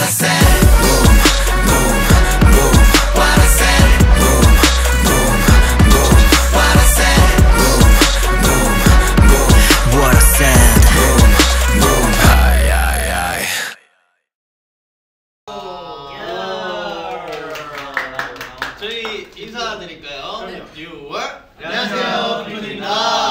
I said. Boom, boom, boom. What I said. Boom, boom, boom. What I said. Boom, boom, boom. What I said. Boom, boom. Ay, ay, ay. 저희 인사드릴까요? 6월 안녕하세요, 비톤입니다.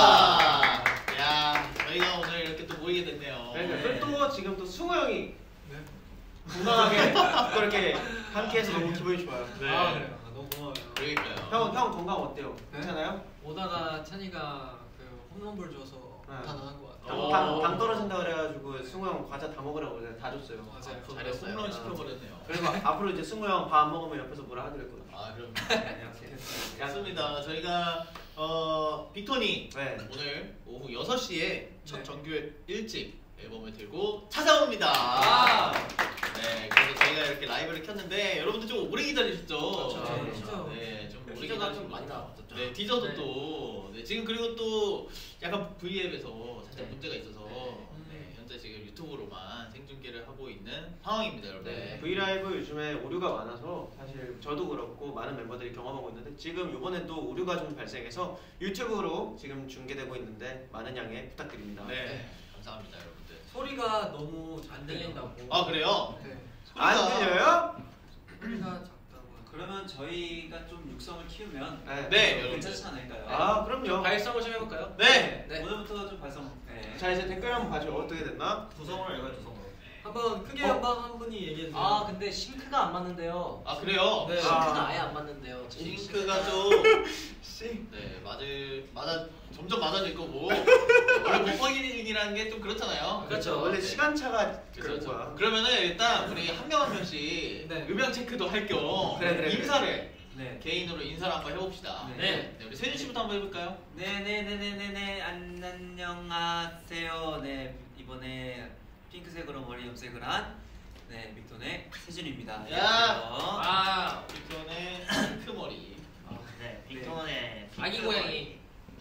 야, 저희가 오늘 이렇게 또 모이게 됐네요. 네. 또 지금 또 승우 형이 건강하게 또 이렇게 함께해서 너무 기분이 좋아요. 네. 아 그래요. 아, 너무 고마워요. 그러니까요. 형 건강 어때요? 네? 괜찮아요? 오다가 찬이가 그 홈런볼 줘서 네. 단단한 것 같아요. 당 떨어진다 그래가지고 승우 형 과자 다 먹으라고 제가 다 줬어요. 맞아요. 잘했어요. 홈런 시켜버렸네요. 그리고 앞으로 이제 승우 형 밥 안 먹으면 옆에서 뭐라 하더라고요. 아, 그럼. 이렇게. 좋습니다. 저희가 빅톤이 네. 오늘 오후 6시에 첫 네. 정규 1집 앨범을 들고 찾아옵니다. 아! 네, 그래서 저희가 이렇게 라이브를 켰는데 여러분들 좀 오래 기다리셨죠? 그렇죠. 네, 진짜. 네, 좀 오래 티저가 기다리신 좀 많이 나왔었죠. 네, 티저도 네. 또 네, 지금 그리고 또 약간 V앱에서 살짝 네. 문제가 있어서 네. 네, 현재 지금 유튜브로만 생중계를 하고 있는 상황입니다, 여러분. 네. 브이라이브 요즘에 오류가 많아서 사실 저도 그렇고 많은 멤버들이 경험하고 있는데 지금 이번에도 오류가 좀 발생해서 유튜브로 지금 중계되고 있는데 많은 양해 부탁드립니다. 네, 감사합니다, 여러분들. 소리가 너무 안 들린다고. 아, 그래요? 네. 안 들려요? 소리가 작다고. 그러면 저희가 좀 육성을 키우면 네, 여러분. 괜찮지 않을까요? 아 그럼요. 발성을 좀 해볼까요? 네. 네. 오늘부터 좀 발성. 네. 자 이제 댓글 한번 봐줘. 어떻게 됐나? 구성으로 읽어요, 구성으로. 한번 크게 한번 한 분이 얘기해 주세요. 아, 근데 싱크가 안 맞는데요. 아, 그래요? 네. 싱크가 아예 안 맞는데요. 싱크가 좀 네, 점점 맞아질 거고 원래 목버기이라는 게 좀 그렇잖아요. 그렇죠. 원래 네. 시간차가 그런 그렇죠. 거야. 그러면은 일단 우리 한 명 한 명씩 네. 음향 체크도 할 겸 그래. 인사를 네. 개인으로 인사를 한번 해봅시다. 네. 네, 우리 세준 씨부터 한번 해볼까요? 네네네네네네 안녕하세요. 네 이번에 핑크색으로 머리 염색을 한 빅톤의 세준입니다. 야. 아, 빅톤의 핑크 머리. 네, 빅톤의 아기 고양이.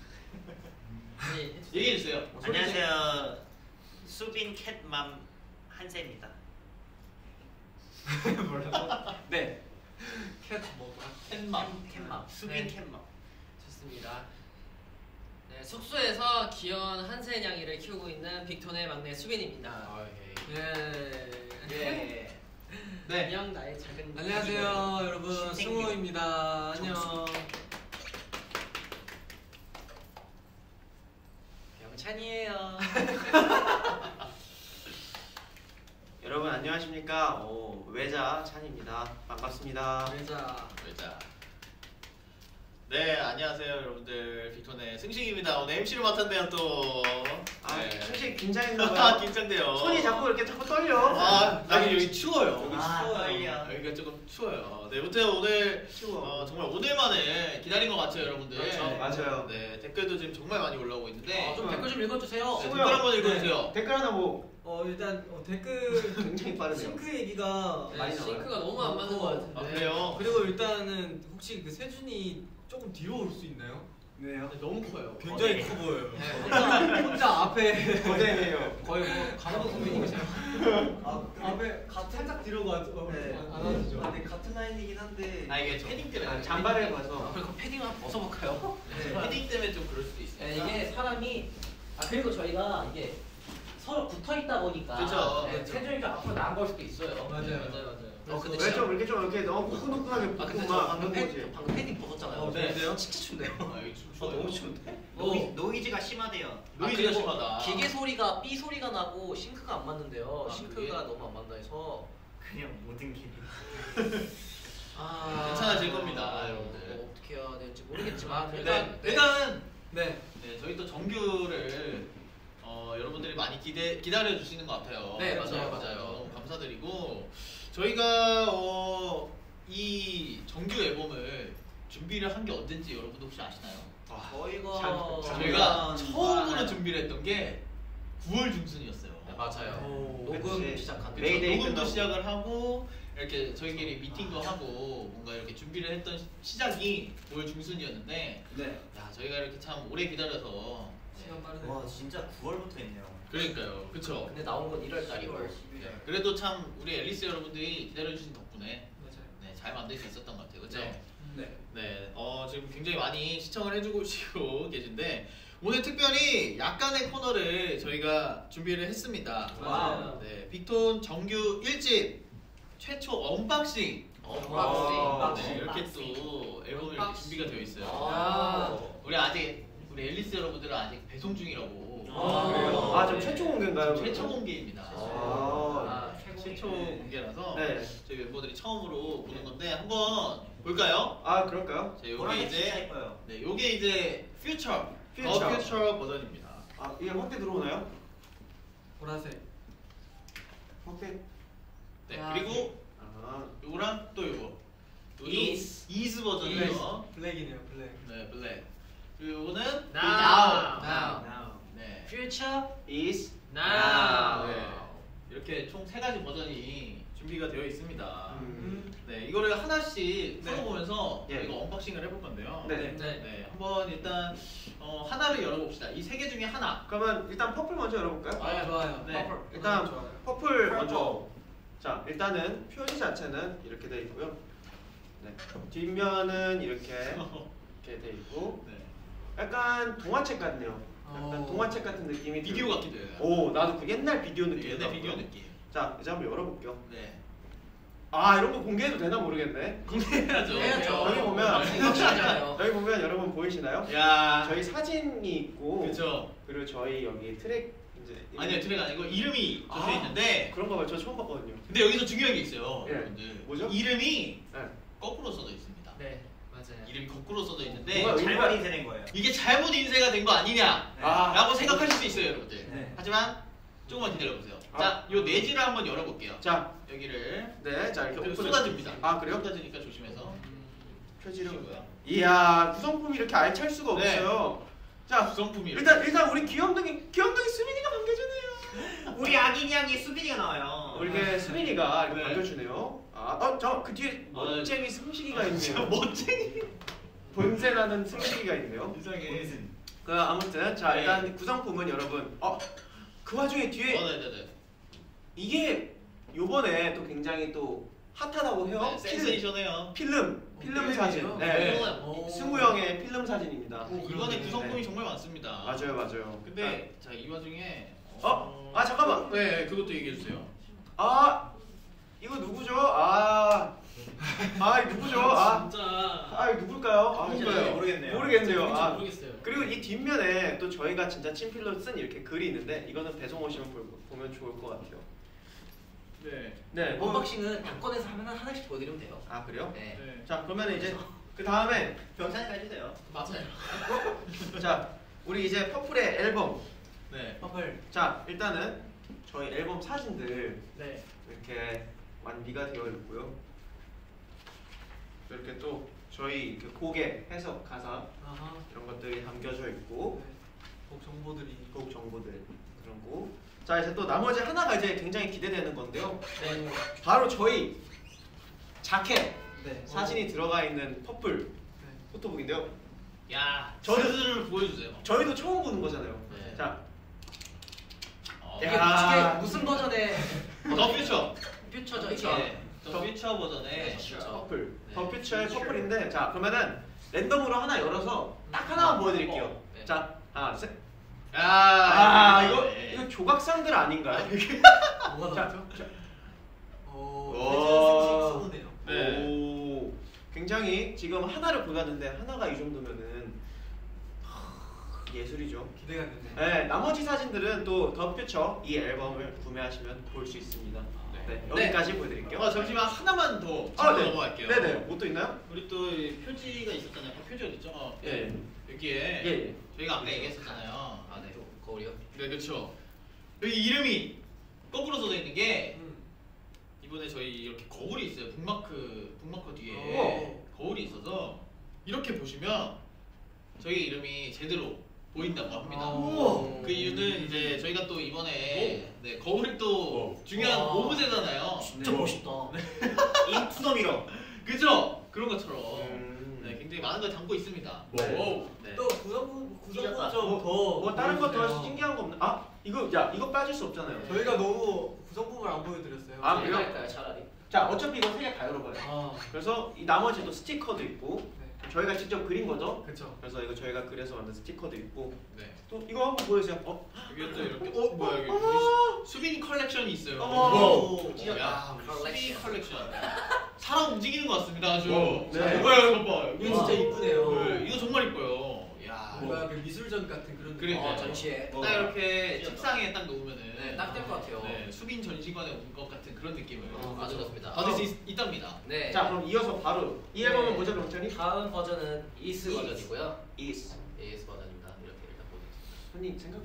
얘기해 주세요. 안녕하세요. 수빈 캣맘 한세입니다. 네. 캣 뭐가? 캔맘. 캣맘. 수빈 캣맘. 좋습니다. 네, 숙소에서 귀여운 한세 냥이를 키우고 있는 빅톤의 막내 수빈입니다. 네. 네. 네. 안녕 나의 작은. 안녕하세요, 여러분. 신생규. 승우입니다. 안녕. 병찬이에요. 여러분 안녕하십니까? 외자 찬입니다. 반갑습니다. 의자. 자. 네, 안녕하세요, 여러분들. 빅톤의 승식입니다. 오늘 MC를 맡았네요, 또. 아 네. 솔직히 긴장했나 아, 봐요. 긴장돼요. 손이 자꾸 떨려. 아, 여기 추워요. 여기 아, 추워요. 떨려. 여기가 조금 추워요. 네, 아무튼 오늘 추워. 정말 오늘만에 기다린 것 같아요, 여러분들. 그렇죠, 맞아요. 네, 댓글도 지금 정말 많이 올라오고 있는데. 좀 댓글 좀 읽어주세요. 네, 승우 댓글 형. 한번 읽어주세요. 댓글 하나 뭐 일단 댓글 굉장히 빠르네요. 싱크 얘기가 네, 많이 나와요. 싱크가 너무 안 맞는 것 같은데. 아, 그래요? 그리고 일단은 혹시 그 세준이 조금 뒤로 올 수 있나요? 왜요? 너무 커요. 굉장히 커 보여요. 네, 혼자 앞에 거대해요. 거의 뭐 강호동 선배님이세요. 앞에 살짝 뒤로 가. 네. 안 하시죠? 네, 같은 라인이긴 한데. 아, 이게 패딩 때문에. 아, 잠바를 봐서. 그리고 패딩을 한번 벗어볼까요? 네, 패딩 때문에 좀 그럴 수도 있어요. 네, 이게 사람이 그리고 저희가 이게 서로 붙어 있다 보니까 그쵸. 네, 체중이 좀 앞으로 나간 걸 수도 있어요. 맞아요. 근데 왜 좀 이렇게 너무 후끈후끈하게 아 근데 붙고 저 막 방금 그런 거지. 방금 패딩 벗었잖아요. 네. 근데요? 진짜 춥네요. 아, 여기 좀 추워요. 너무 추운데? 노이즈가 심하대요. 노이즈가 그리고 심하다. 기계 소리가 삐 소리가 나고 싱크가 안 맞는데요. 아, 싱크가 그게? 너무 안 맞다 해서 그냥 모든 게. 괜찮아질 겁니다, 여러분들. 뭐 어떻게 해야 될지 모르겠지만 네, 일단 네. 네, 저희 또 정규를 여러분들이 많이 기다려 주시는 것 같아요. 네, 맞아요. 너무 감사드리고 저희가 이 정규 앨범을 준비를 한 게 언젠지 여러분도 혹시 아시나요? 저희가 저희가 처음으로 준비를 했던 게 9월 중순이었어요. 네, 맞아요. 그치. 녹음 시작한 메이데이 녹음도 끝나고. 시작을 하고 이렇게 저희끼리 미팅도 하고 뭔가 이렇게 준비를 했던 시작이 9월 중순이었는데 네. 야 저희가 이렇게 참 오래 기다려서 시간 빠르네. 와 진짜 9월부터 있네요. 그러니까요. 그쵸. 근데 나온 건 1월 달이고. 10월, 11월. 네. 그래도 참 우리 앨리스 여러분들이 기다려주신 덕분에 맞아요. 네, 잘 만들 수 있었던 것 같아요. 그쵸? 네. 네. 지금 굉장히 많이 시청을 해주고 계신데 오늘 특별히 약간의 코너를 저희가 준비를 했습니다. 와우. 네. 빅톤 정규 1집 최초 언박싱. 네, 이렇게 또 앨범이 이렇게 준비가 되어 있어요. 우리 앨리스 여러분들은 아직 배송 중이라고. 그래요? 아, 좀 최초 공개인가요? 최초 공개입니다. 최초 공개라서 네. 저희 멤버들이 처음으로 보는 건데 한번 볼까요? 아, 그럴까요? 자, 요게 보라색 진짜 이제 예뻐요. 네, 요게 이제 퓨처 버전입니다. 아, 이게 확대 들어오나요? 보라색. 확대. 네, 아, 그리고 아, 요거랑 또 요거. Is. 버전이죠. 블랙이네요. 블랙. 네, 블랙. 그리고 요거는 Now. Now. 네. Future is now. 네. 이렇게 총 3가지 버전이 준비가 되어 있습니다. 음. 네, 이거를 하나씩 네. 풀어보면서 예. 저희가 언박싱을 해볼 건데요. 네. 네, 한번 일단 하나를 열어봅시다. 이 3개 중에 하나. 그러면 일단 퍼플 먼저 열어볼까요? 아, 좋아요. 네. 퍼플. 일단 좋아요. 퍼플 먼저. 자, 일단은 표지 자체는 이렇게 돼 있고요. 네. 뒷면은 이렇게 돼 있고, 네. 약간 동화책 같네요. 약간 동화책 같은 느낌이 비디오 들고. 같기도 해요. 오, 나도 그 옛날 비디오 느낌. 옛날 비디오 느낌. 자, 이제 한번 열어볼게요. 네. 아, 이런 거 공개해도 되나 모르겠네. 공개해야죠. 해야죠. 여기 보면 확실하잖아요. 여기 보면 여러분 보이시나요? 야. 저희 사진이 있고, 그렇죠. 그리고 저희 여기 트랙 이제 아니요, 트랙 아니고 이름이 적혀 아. 있는데. 그런가 봐요. 저 처음 봤거든요. 근데 여기서 중요한 게 있어요. 예. 여러분들. 뭐죠? 이름이 네. 거꾸로 써져 있습니다. 네, 맞아요. 이름이 거꾸로 써져 있는데 뭐가 잘못 인쇄된 거예요. 이게 잘못 인쇄가 된 거 아니냐? 아. 라고 생각하실 수 있어요, 여러분들. 네. 하지만 조금만 기다려보세요. 아. 자, 요 내지를 한번 열어볼게요. 자, 여기를 네, 자 이렇게 이렇게 오픈을- 쏟아집니다. 아, 그래요? 쏟아지니까 조심해서 표지를. 보시고요. 이야, 구성품이 이렇게 알찰 수가 네. 없어요. 자, 구성품이 일단 우리 귀염둥이 수민이가 반겨주네요. 우리 아기니 양이 수빈이가 나와요. 우리 수민이가 이렇게 네. 반겨주네요. 그 뒤에 멋쟁이 승식이가 진짜 있네요. 멋쟁이 본세라는 승식이가 있네요. 이상해. 그 아무튼 자 네. 일단 구성품은 여러분 그 와중에 뒤에 네네네. 이게 요번에 또 굉장히 또 핫하다고 해요. 네, 센세이션해요. 필름 필름이에요? 사진. 네. 네. 오. 승우 형의 필름 사진입니다. 이번에 구성품이 네. 정말 많습니다. 맞아요. 근데 자, 이 와중에 잠깐만. 네, 그것도 얘기해 주세요. 이거 누구죠? 이거 누구죠? 이거 누굴까요? 누굴까요? 모르겠네요. 모르겠어요. 그리고 이 뒷면에 또 저희가 진짜 친필로 쓴 이렇게 글이 있는데 이거는 배송 오시면 보면 좋을 것 같아요. 네. 네. 언박싱은 안건에서 하면 하나씩 보여드리면 돼요. 아, 그래요? 네. 네. 자, 그러면 이제 그 다음에 병찬이가 해주세요. 맞아요. 자, 우리 이제 퍼플의 앨범. 네. 퍼플. 자, 일단은 저희 앨범 사진들 네. 이렇게 완비가 되어 있고요. 이렇게 또 저희 이렇게 곡의 해석, 가사 아하. 이런 것들이 담겨져 있고 네. 곡 정보들이. 곡 정보들 그런 거. 자, 이제 또 나머지 하나가 이제 굉장히 기대되는 건데요. 네. 바로 저희 자켓 네. 사진이 들어가 있는 퍼플 네. 포토북인데요. 야, 저는- 스스로를 보여주세요. 저희도 처음 보는 거잖아요. 네. 자, 이게 야. 무슨 버전의 더 퓨처. 퓨처죠 네. 이게? 더 퓨처 버전의 퍼플. 네. 더 퓨처의 퍼플인데 자, 그러면은 랜덤으로 하나 열어서 딱 하나만 보여드릴게요. 네. 자, 하나, 셋. 네. 이거 조각상들 아닌가요? 뭐가 자, 나왔죠? 오. 오. 쏘네요. 네. 오, 굉장히 지금 하나를 골랐는데 하나가 이 정도면은 예술이죠. 기대가 되네. 네, 나머지 사진들은 또 더 퓨처 이 앨범을 구매하시면 볼 수 있습니다. 네, 여기까지 보여드릴게요. 잠시만 하나만 더 짚고 네. 넘어갈게요. 네네, 뭐 또 있나요? 우리 또 표지가 있었잖아요. 표지 어디 있죠? 예. 여기에 예. 저희가 아까 얘기했었잖아요. 아, 네. 거울이요? 네, 그렇죠. 여기 이름이 거꾸로 써져 있는 게 이번에 저희 이렇게 거울이 있어요. 북마크 뒤에 오. 거울이 있어서 이렇게 보시면 저희 이름이 제대로 보인다고 합니다. 우와. 그 이유는 이제 저희가 또 이번에 네, 거울이 또 중요한 와. 오브제잖아요. 진짜 네. 멋있다. 인투더미러. 그죠? 그런 것처럼. 네, 굉장히 많은 걸 담고 있습니다. 네. 오, 네. 또 구성부 이겼다. 좀더 뭐 다른 것도 신기한 거 없나? 아 이거 빠질 수 없잖아요. 저희가 너무 구성품을 안 보여드렸어요. 아, 제가 그래요? 할까요 차라리? 자 어차피 이거 3개 다 열어봐요. 아, 그래서 이 나머지도 스티커도 있고 네, 저희가 직접 그린 거죠. 그렇죠. 그래서 이거 저희가 그려서 만든 스티커도 있고 네. 또 이거 한번 보여주세요. 이게 또 이렇게 뭐야 여기 수빈 컬렉션이 있어요. 어머. 야, 컬렉션. 수빈 컬렉션. 사람 움직이는 것 같습니다 아주. 네. 뭐야 이거 봐. 이거 진짜 이쁘네요. 네, 이거 정말 이뻐요. 야. 뭔가 그 미술전 같은 그런 그래. 느낌. 전시회. 딱 이렇게 책상에 딱 놓으면은 네, 딱 될 것 같아요. 네, 수빈 전시관에 온 것 같은 그런 느낌을 아주 좋습니다. 받을 수 있답니다. 네. 자 그럼 이어서 바로 이 앨범은 네. 뭐죠 병찬이? 다음 버전은 이스 이스. 버전이고요. Is. 이스 버전입니다. 이렇게 일단 보여드리겠습니다. 형님 생각.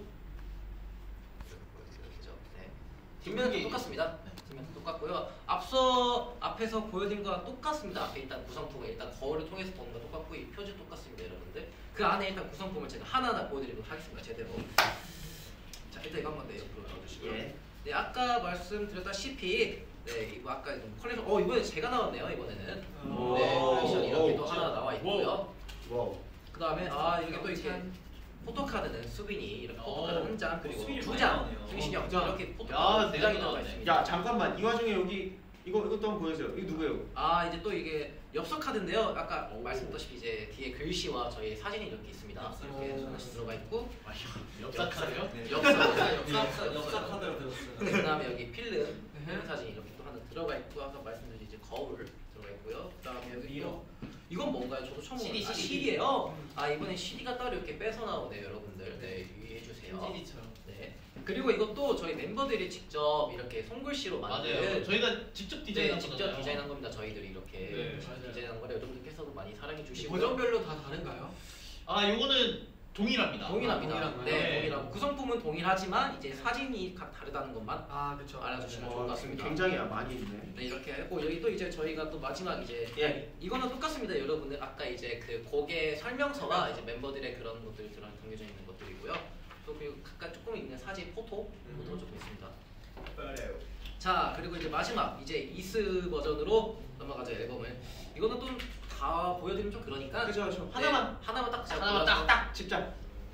이렇게죠. 네. 뒷면도 똑같습니다. 뒷면도 똑같고요. 앞에서 보여드린 거랑 똑같습니다. 앞에 일단 구성품을 일단 거울을 통해서 보는 거 똑같고 이 표지 똑같습니다, 여러분들. 그 안에 일단 구성품을 제가 하나하나 보여드리도록 하겠습니다, 제대로. 자, 일단 이거 한번 네, 옆으로 넣어주시고요. 예. 네, 아까 말씀드렸다시피 네, 이거 아까 좀 컬렉션 이번에 제가 나왔네요, 이번에는. 네, 컬렉션 이렇게 또 하나 나와 있고요. 와우. 그 다음에 이게 또 이렇게 포토카드는 수빈이 이렇게 포토카드 한 장 그리고 수빈이 두 많이 장, 나오네요. 수빈이 형 두 장. 이렇게 야, 포토카드 두 장이 내가 들어가 나왔네. 있습니다. 야 잠깐만 이 와중에 여기 이것도 한번 보여주세요. 이거 누구예요? 이제 또 이게 엽서 카드인데요. 아까 말씀드렸다시피 이제 뒤에 글씨와 저희 사진이 이렇게 있습니다. 이렇게 하나씩 들어가 있고 엽사 카드요? 네, 엽사 엽서 카드로 들었어요. 그다음에 여기 필름 사진이 이렇게 또 하나 들어가 있고 아까 말씀드린 이제 거울 들어가 있고요. 그다음에 여기 또 이건 뭔가요? 저도 처음 보는 CD예요. 이번에 CD가 따로 이렇게 빼서 나오네요, 여러분들. 네, 유의해 주세요. CD처럼. 네. 그리고 이것도 저희 멤버들이 직접 이렇게 손글씨로 만든 맞아요. 저희가 직접 디자인한 직접 거잖아요. 디자인한 겁니다. 저희들이 이렇게 네, 직접 맞아요. 디자인한 거를 여러분들께서도 많이 사랑해 주시고 버전별로 다 다른가요? 요거는 동일합니다. 동일합니다. 동일한가요? 네, 네. 동일하고 구성품은 동일하지만 이제 사진이 각 다르다는 것만 그렇죠. 알아주시면 좋을 것 같습니다. 굉장히 많이 있네. 네, 이렇게 했고 여기 또 이제 저희가 또 마지막 이제 예. 이거는 똑같습니다, 여러분들. 아까 이제 그 곡의 설명서와 이제 멤버들의 그런 것들이 담겨져 있는 것들이고요. 또 그리고 각각 조금 있는 사진, 포토도 조금 있습니다. 자, 그리고 이제 마지막 이제 이스 버전으로 넘어가죠, 앨범을. 이거는 또 다 보여드리면 좀 그러니까 그죠. 하나만 딱 잘 골라서 딱 집장.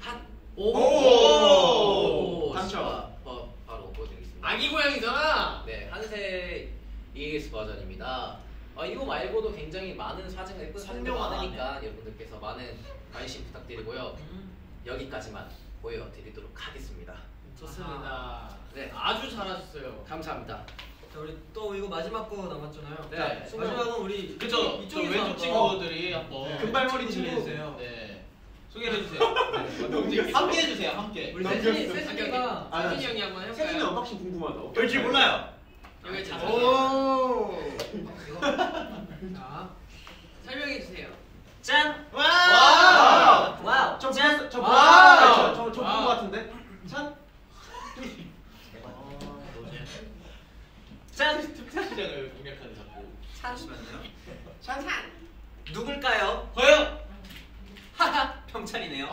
오! 당첨. 바로 보여드리겠습니다. 아기 고양이잖아. 네, 한세 ES 버전입니다. 이거 말고도 굉장히 많은 사진과 예쁜 사진이 선명하네. 많으니까 여러분들께서 많은 관심 부탁드리고요. 여기까지만 보여드리도록 하겠습니다. 좋습니다. 네, 아주 잘하셨어요. 감사합니다. 자, 우리 또 이거 마지막 거 남았잖아요. 네. 자, 마지막은 우리 그쵸? 저 이쪽에서 왼쪽 한번 친구들이 한번 네, 금발머리 친구들 친구. 해주세요. 네. 소개해 주세요. 함께 해주세요. 함께. 우리 넘겼어. 세준이가 아, 세준이 형이 한번 해볼까요? 세준이 언박싱 궁금하다. 될지 몰라요. 여기 자, 오. 자, 설명해 주세요. 짠! 와! 와우! 저 짠! 보았어. 저 와우. 보았어. 저본거 같은데. 짠. 짠! 시장을 공략하는 자꾸. 잠시만요. 짠. 누굴까요? 과연? 하하! 병찬이네요.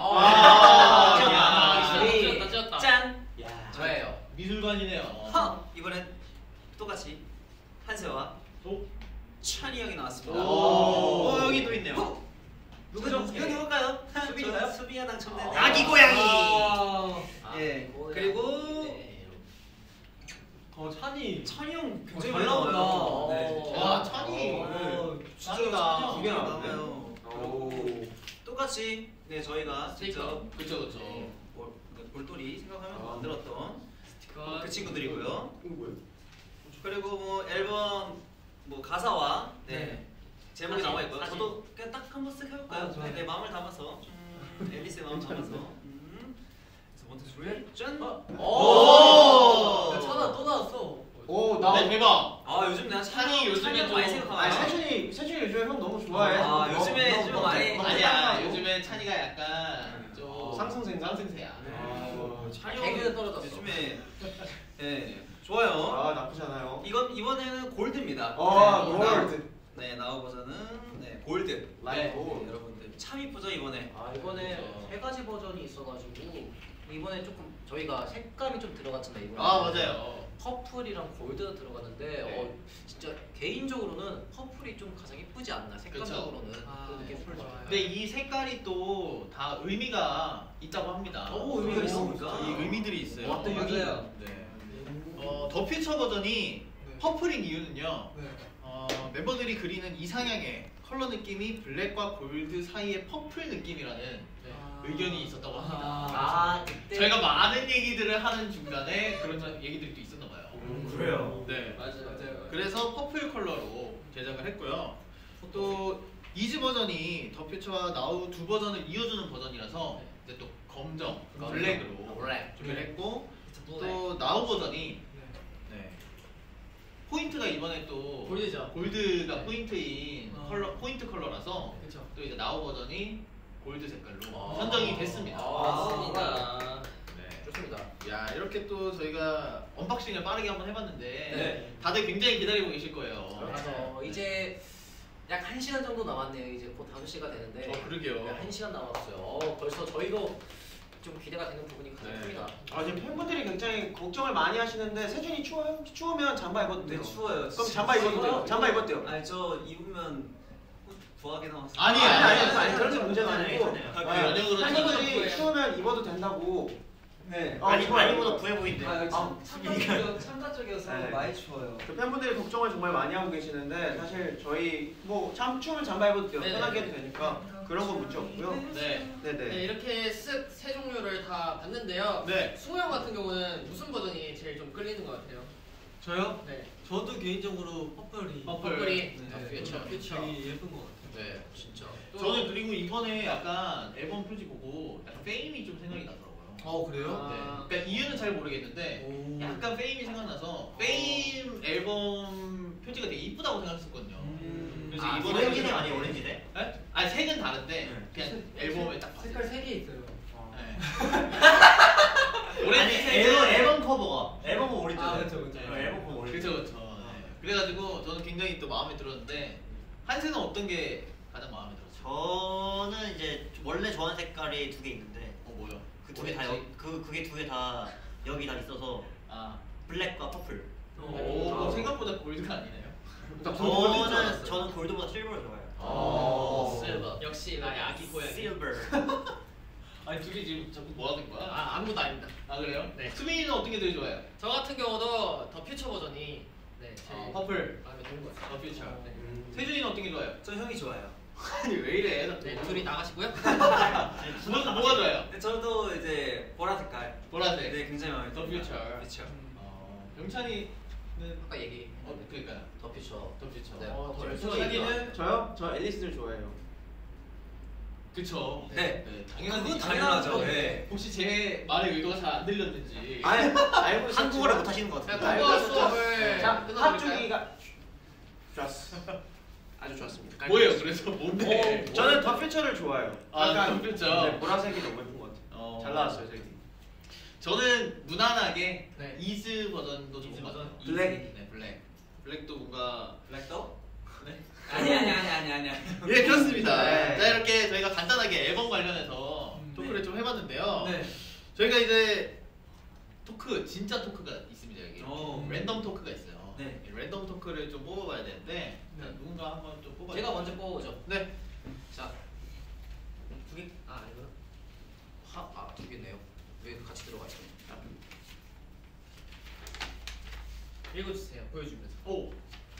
야. 네. 찢었다. 짠! 저예요. 미술관이네요. 허! 이번엔 똑같이 한세와 오. 찬이 형이 나왔습니다. 오. 여기 또 있네요. 누구죠? 이거 누굴까요? 수빈인가요? 수빈이가 당첨됐네. 아기 고양이. 예. 이거는- 그리고 네, 찬이. 찬이 형 굉장히 잘 많이 나와요. 나온다. 네. 와, 찬이. 진짜 짱이다. 두개 오. 나왔네요. 똑같이 저희가 스티커. 직접 그쵸 그쵸. 볼돌이 생각하면서 아. 만들었던 스티커. 그 친구들이고요. 이거 뭐예요? 그리고 뭐 앨범 가사와 제목이 사진, 나와 있고요. 사진. 저도 그냥 딱 한번 쓱 해볼까요? 좋아요. 내 마음을 담아서 앨리스의 마음 담아서. 그래서 먼저 둘 짠. 오. 야, 찬아 또 나왔어. 오, 네, 대박. 요즘 내가 찬이 요즘에 찬이 형 좀- 많이 아니 생각하나요? 세준이 요즘에 형 너무 좋아해. 요즘에 많이 아니야. 요즘에 찬이가 약간 좀 상승세인가? 상승세야. 찬이 개그는 형 떨어졌어. 요즘에 좋아요. 아 나쁘지 않아요. 이번에는 골드입니다. 골드. 네 나우 버전은 골드. 라이브. 여러분들 참 이쁘죠 이번에. 이번에 그렇죠. 3가지 버전이 있어가지고 이번에 조금 저희가 색감이 좀 들어갔잖아요. 이번에. 아 맞아요. 퍼플이랑 골드가 들어갔는데 네. 진짜 개인적으로는 퍼플이 좀 가장 예쁘지 않나 색감적으로는 그런 느낌이 퍼플 좋아요. 근데 이 색깔이 또 다 의미가 있다고 합니다. 오, 의미가 있습니까? 이 의미들이 있어요. 어떤 의미? 맞아요. 네. 더 퓨처 버전이 퍼플인 이유는요. 네. 멤버들이 그리는 이상향의 컬러 느낌이 블랙과 골드 사이의 퍼플 느낌이라는 의견이 있었다고 합니다. 아 그때 저희가 많은 얘기들을 하는 중간에 그런 얘기들이 또 있었나 봐요. 그래요. 네. 맞아요. 그래서 퍼플 컬러로 제작을 했고요. 또 이즈 버전이 더 퓨처와 나우 두 버전을 이어주는 버전이라서 이제 또 검정, 블랙으로 블랙. 준비를 했고 블랙. 또 나우 버전이 네. 포인트가 이번에 또 골드죠. 골드가 네. 포인트인 컬러 포인트 컬러라서 그렇죠. 또 이제 나우 버전이 골드 색깔로 아. 선정이 됐습니다. 맞습니다. 네. 좋습니다. 야 이렇게 또 저희가 언박싱을 빠르게 한번 해봤는데 네. 다들 굉장히 기다리고 계실 거예요. 그래서 이제 약 1시간 정도 남았네요. 이제 곧 5시가 되는데 그러게요. 1시간 남았어요. 벌써 저희도 좀 기대가 되는 부분이 가장 네. 큽니다. 아 지금 팬분들이 굉장히 걱정을 많이 하시는데 세준이 추워요? 추우면 잠바 입어도 돼요. 네, 추워요. 그럼 잠바 입어도 돼요. 잠바 입어도 아니 저 입으면 부하게 나왔어요. 아니 그런 게 문제가 아니고 면역으로 팬분들이 추우면 입어도 된다고. 네. 많이 입어요. 보다 부해 보이는데. 참가적이어서 네. 많이 추워요. 그 팬분들이 걱정을 정말 많이 하고 계시는데 사실 저희 뭐 추우면 잠바 입어도 돼요. 네네. 편하게 해도 되니까 그런 건 문제 없고요. 네. 네, 네네. 이렇게 쓱 세 종류를 다 봤는데요. 네. 승우 형 같은 경우는 무슨 버전이 제일 좀 끌리는 것 같아요? 저요? 네. 저도 개인적으로 퍼플이 퍼플이 네, 그쵸. 되게 예쁜 것 같아요. 네, 진짜. 저는 그리고 이번에 약간 앨범 표지 보고 약간 페임이 좀 생각이 나더라고요. 그래요? 네. 그러니까 이유는 잘 모르겠는데 오. 약간 페임이 생각나서 페임 앨범 표지가 되게 이쁘다고 생각했었거든요. 그래서 아 이번에 오렌지네 아니에요 오렌지네? 네? 아니 색은 다른데 그냥 앨범을 딱 봤을 색깔 때. 3개 있어요. 네. 아니 오렌지 앨범 커버가 앨범은 오렌지. 그렇죠. 앨범 커버 오렌지. 그쵸 그쵸. 네. 그래가지고 저는 굉장히 또 마음에 들었는데 한세는 어떤 게 가장 마음에 들었어요? 저는 이제 원래 좋아하는 색깔이 두 개 있는데 뭐요? 그 두 개 다 그게 두 개 다 여기 다 있어서 아. 블랙과 퍼플. 오, 생각보다 골드가 아니네요. 저는 골드보다 실버를 좋아해요. 실버. 역시 나의 아기 고양이. 실버. 아니 둘이 지금 자꾸 뭐 하는 거야? 아무도 아닙니다. 아 그래요? 네. 수민이는 어떤 게 제일 좋아요? 저 같은 경우도 더 퓨처 버전이 네, 제일 퍼플. 마음에 드는 것 같아요. 더 퓨처. 네. 세준이는 어떤 게 좋아요? 저 형이 좋아요. 아니 왜 이래? 네, 둘이 나가시고요. 뭐가 좋아요? 네, 저도 이제 보라 색깔. 보라색. 네, 굉장히 마음에 더 듭니다. 퓨처. 그렇죠. 영찬이는 아까 얘기. 그러니까요. 더 퓨처. 더 퓨처. 네, 더 퍼플. 퓨처. 세준이는 저요? 저 앨리스를 좋아해요. 그쵸. 네. 당연한 그건 얘기죠. 당연하죠. 네. 혹시 제 말의 의도가 잘 안 들렸는지. 알고 한국어를 못 하시는 것 자, 같아요. 국어 수업을 자, 끊어드릴까요? 합주기가 좋았어. 아주 좋았습니다. 뭐예요? 그래서 뭔데? 저는 더 퓨처를 좋아해요. 아, 약간 더 퓨처. 네, 보라색이 너무 예쁜 것 같아요. 잘 나왔어요, 색이. 저는 무난하게 네. 이즈 버전도 좋은 이즈 것 같아요. 버전? 블랙. 네, 블랙. 블랙도 뭔가 블랙도? 네. 아니. 예, 그렇습니다. 네. 자, 이렇게 저희가 간단하게 앨범 관련해서 토크를 네. 좀 해봤는데요. 네. 저희가 이제 진짜 토크가 있습니다, 여기. 오. 랜덤 토크가 있어요. 네. 이 랜덤 토크를 좀 뽑아봐야 되는데, 자, 누군가 한번 좀 뽑아요. 제가 먼저 뽑아보죠. 네. 자, 두 개? 아니구나. 두 개네요. 왜 같이 들어가 있어요? 읽어주세요. 보여주면서. 오.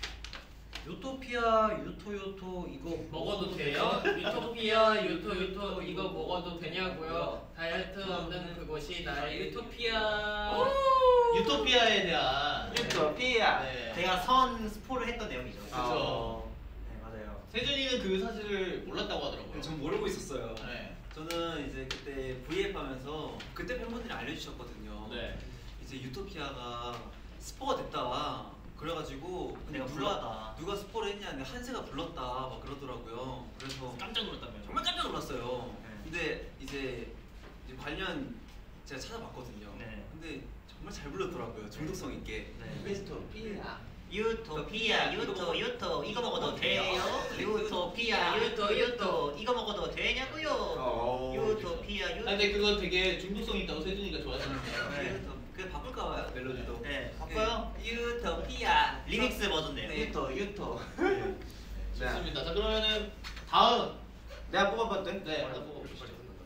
유토피아 유토 이거 먹어도 돼요? 유토피아 유토 이거 먹어도 되냐고요? 다이어트 없는 그곳이 나의 유토피아. 유토피아에 대한. 유토피아. 네. 제가 선 스포를 했던 내용이죠. 그쵸. 네 맞아요. 세준이는 그 사실을 몰랐다고 하더라고요. 전 모르고 있었어요. 네. 저는 이제 그때 V앱 하면서 그때 팬분들이 알려주셨거든요. 네. 이제 유토피아가 스포가 됐다. 그래가지고 내가 불러다. 누가 스포를 했냐 근데 한세가 불렀다 막 그러더라고요. 그래서 깜짝 놀랐다며. 정말 깜짝 놀랐어요. 네. 근데 이제 관련 제가 찾아봤거든요. 네. 근데 정말 잘 불렀더라고요. 중독성 있게. 네. 유토피아. 유토피아 유토 이거 먹어도 돼요? 유토피아 유토 이거 먹어도 되냐고요? 유토피아 유토 근데 그거 되게 중독성 있다고 세준이가 좋아하잖아요. 네. 그 바꿀까 봐요 멜로디도. 네, 바꿔요. 유토피아 리믹스 버전이에요. 네. 유토. 좋습니다. 자 그러면은 다음. 내가 뽑아봤대. 네. 하나 뽑아보시죠.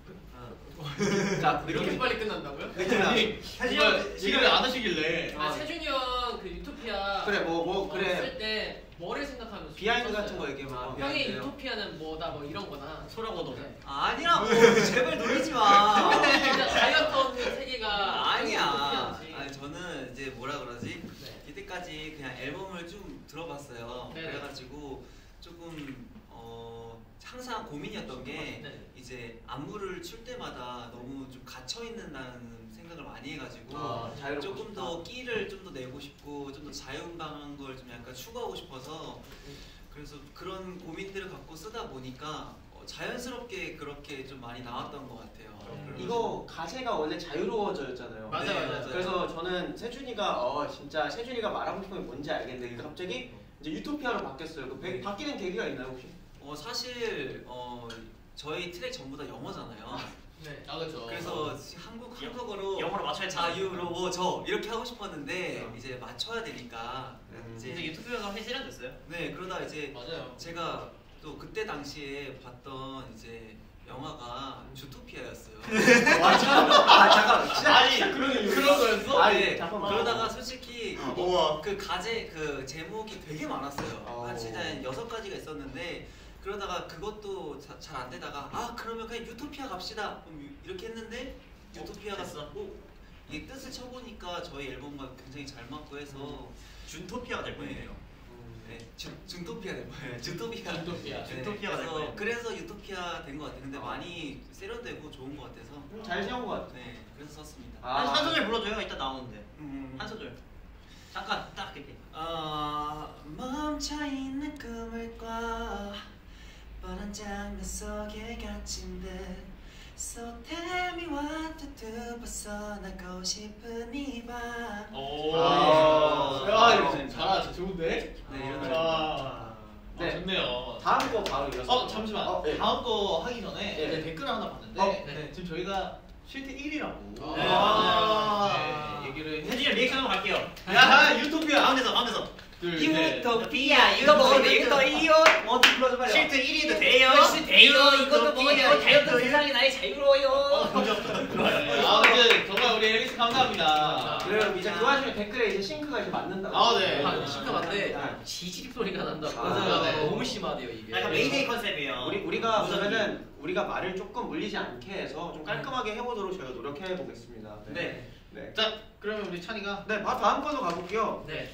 자, 이렇게 빨리 끝난다고요? 아니, 정말 얘기를 안 하시길래. 아 세준이 형 그 유토피아 그래, 그래. 쓸 때 뭐를 생각하면서 비하인드 썼어요? 같은 거 얘기해봐. 형의 비하인드요. 유토피아는 뭐다 뭐 이런 거나 소라고도. 네. 아니라고 제발 놀리지 마. 진짜 다이어트 없는 세계가 아니야. 유토피아지. 아니 저는 이제 뭐라 그러지? 네. 이때까지 그냥 앨범을 좀 들어봤어요. 네. 그래가지고 조금 항상 고민이었던 게 네. 이제 안무를 출 때마다 너무 좀 갇혀 있는다는 생각을 많이 해가지고 자유롭고 조금 싶다. 더 끼를 좀 더 내고 싶고 좀 더 자유분방한 걸 좀 약간 추구하고 싶어서 그래서 그런 고민들을 갖고 쓰다 보니까 자연스럽게 그렇게 좀 많이 나왔던 것 같아요. 이거 가제가 원래 자유로워져였잖아요. 맞아요. 그래서 저는 세준이가 진짜 세준이가 말하고 싶은 게 뭔지 알겠는데 갑자기 이제 유토피아로 바뀌었어요. 그 바뀌는 계기가 있나요 혹시? 사실 저희 트랙 전부 다 영어잖아요. 네. 아 그렇죠. 그래서 한국어로 영어로 맞춰야 자유로워 저 이렇게 하고 싶었는데 이제 맞춰야 되니까 근데 이제 유튜브가 한 3시간 됐어요. 네 그러다 이제 맞아요. 제가 또 그때 당시에 봤던 이제 영화가 주토피아였어요. 잠깐. 아니 그런 거였어? 아니 잠깐만. 그러다가 솔직히 우와. 그 가제 그 제목이 되게 많았어요. 한 진짜 6가지가 있었는데 그러다가 그것도 잘 안 되다가 그러면 그냥 유토피아 갑시다 이렇게 했는데 유토피아가 이게 뜻을 쳐보니까 저희 앨범과 굉장히 잘 맞고 해서 준토피아가 될 뻔했네요. 네, 준토피아 될 뻔해요. 주토피아. 주토피아가 될 뻔했네요. 그래서 유토피아 된 것 같아요. 근데 많이 세련되고 좋은 것 같아서 잘 세운 것 같아. 네, 그래서 썼습니다. 한 소절 불러줘요. 이따 나오는데. 한 소절. 잠깐 딱 이렇게. 멈춰있는 꿈을 꿔 뻔한 장면 속에 갇힌 듯 So tell me what to do 벗어나고 싶은 이밤 오. 야, 이거 잘하지. 좋은데? 네, 이런 네. 좋네요. 다음 거 바로 이어서. 잠시만. 네. 다음 거 하기 전에 네. 이제 댓글 하나 봤는데 네. 지금 저희가 실태 1위라고 네. 얘기를 혜진이 리액션 한번 갈게요. 야 유토피아. 가운데서. 둘, 셋. 유토피아 이거 뭐 이거 이거 어떻게 불러줘 빨리. 실트 1위도 돼요. 돼요. 이것도 먹어요. 다이어트 세상이 나의 자유로워요. 근데 정말 우리 앨리스 감사합니다. 그래요. 이제 그 와중에 댓글에 이제 싱크가 이제 맞는다고. 아, 네. 신가 맞대. 지지직 소리가 난다고. 맞아요. 네. 너무 심하대요 이게. 약간 메이데이 컨셉이에요. 우리가 무전기. 그러면은 우리가 말을 조금 물리지 않게 해서 좀 깔끔하게 해보도록 저희가 노력해 보겠습니다. 네. 네. 자 그러면 우리 찬이가 네, 바로 다음 거로 가볼게요. 네.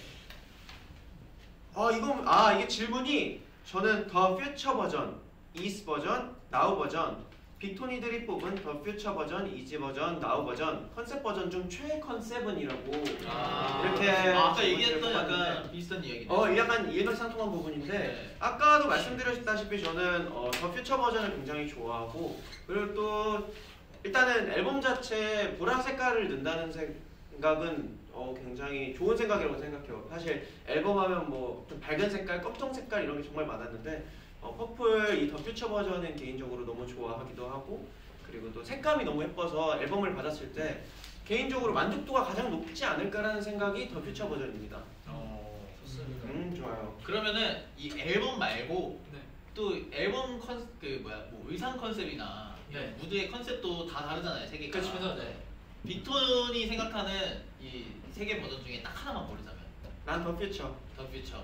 이게 질문이 저는 더 퓨처 버전, 이스 버전, 나우 버전, 빅토니들이 뽑은 더 퓨처 버전, 이지 버전, 나우 버전, 컨셉 버전 중 최애 컨셉은이라고 이렇게 아까 얘기했던 질문을 약간 뽑았는데 비슷한 이야기네. 약간 일맥상통한 부분인데 네. 아까도 말씀드렸다시피 저는 더 퓨처 버전을 굉장히 좋아하고 그리고 또 일단은 앨범 자체 보라 색깔을 넣는다는 생각은 굉장히 좋은 생각이라고 생각해요. 사실 앨범 하면 뭐 좀 밝은 색깔, 검정 색깔 이런 게 정말 많았는데 퍼플 이 더 퓨처 버전은 개인적으로 너무 좋아하기도 하고 그리고 또 색감이 너무 예뻐서 앨범을 받았을 때 개인적으로 만족도가 가장 높지 않을까라는 생각이 더 퓨처 버전입니다. 좋습니다. 좋아요. 그러면은 이 앨범 말고 네. 또 앨범 뭐 의상 컨셉이나 네. 무드의 컨셉도 다 다르잖아요. 세 개가. 그렇죠. 네. 빅톤이 생각하는 이 세 개 버전 중에 딱 하나만 고르자면 난 더 퓨처. 더 퓨처.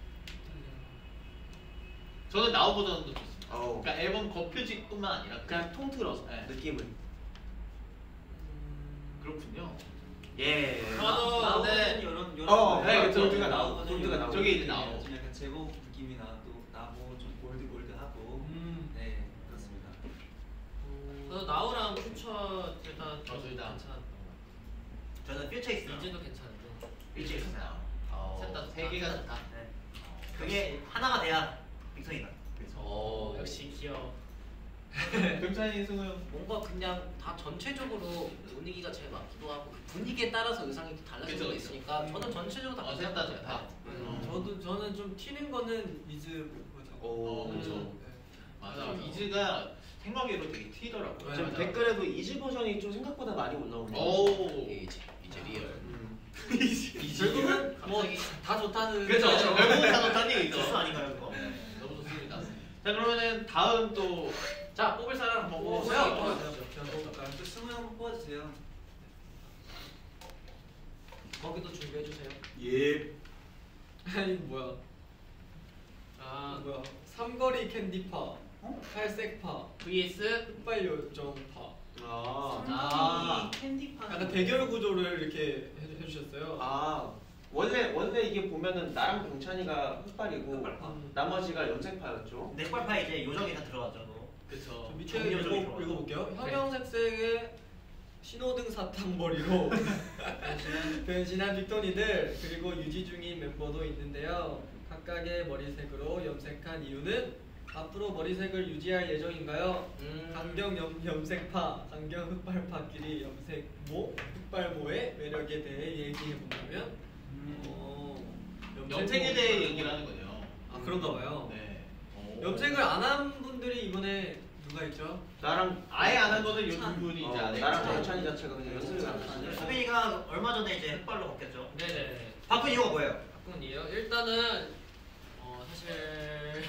저는 나우 버전도 좋습니다. 그러니까 앨범 겉표지뿐만 아니라 그냥 통틀어서 네. 느낌을. 그렇군요. 예. 저도 네. 이런 네, 그쵸. 골드가 나오고 골드가 나오고. 저게 이제 나오고. 좀 약간 제목 느낌이나 또 나고 좀 골드하고 네 그렇습니다. 저도 나우랑 퓨처 일단 둘 다. 괜찮았던 저는 퓨처 있어요. 이즈도 괜찮은데. 퓨처 있어요. 셋 다 세 개가 좋다. 네. 그게 하나가 돼야 빅톤이다. 역시 귀여워. 병찬이 승우 형. 뭔가 그냥 다 전체적으로 분위기가 제일 맞기도 하고 그 분위기에 따라서 의상이 또 달라질 그쵸, 수도 그쵸. 있으니까 저는 전체적으로 다 셋 다 좋다. 저는 좀 튀는 거는 이즈 버전. 그렇죠. 네. 맞아. 이즈가 생화기로 되게 튀더라고요. 지금 댓글에도 이지 버전이 좀 생각보다 많이 올라오네요. 오. 이제 리얼. 결국은 뭐 다 좋다는. 그렇죠. 결국은 다 좋다는 얘기죠. 주스 아닌가요 그거? 네, 너무 좋습니다. 자 그러면은 다음 또 자 뽑을 사람 한번 뽑아보세요. 뽑아주세요. 또 승우 형 뽑아주세요. 거기도 준비해 주세요. 예. 아니 뭐야? 아 뭐야? 삼거리 캔디파, 팔색파, vs 흑발 요정파. 아. 캔디파. 약간 대결 구조를 이렇게 해주셨어요. 아. 원래 이게 보면은 나랑 병찬이가 흑발이고 흑발파. 나머지가 염색파였죠. 네, 흑발파 이제 요정이 다 들어갔죠. 그렇죠. 밑에 정리요정이 읽어볼게요. 네. 형형색색의 신호등 사탕머리로 변신한 빅토니들 그리고 유지 중인 멤버도 있는데요. 각각의 머리색으로 염색한 이유는 앞으로 머리색을 유지할 예정인가요? 강경 염색파, 강경 흑발파끼리 염색모, 흑발모의 매력에 대해 얘기해 본다면 염색에 대해 얘기를 하는 거죠. 아 그런가 봐요. 네. 오. 염색을 안 한 분들이 이번에 누가 있죠? 나랑 아예 안 한 거는 요 두 분이 이제 안 해요. 나랑 병찬이 자체가 그냥 연습을 안 하는데. 수빈이가 얼마 전에 이제 흑발로 바뀌었죠. 네네. 바꾼 이유가 뭐예요? 바꾼이에요. 일단은 사실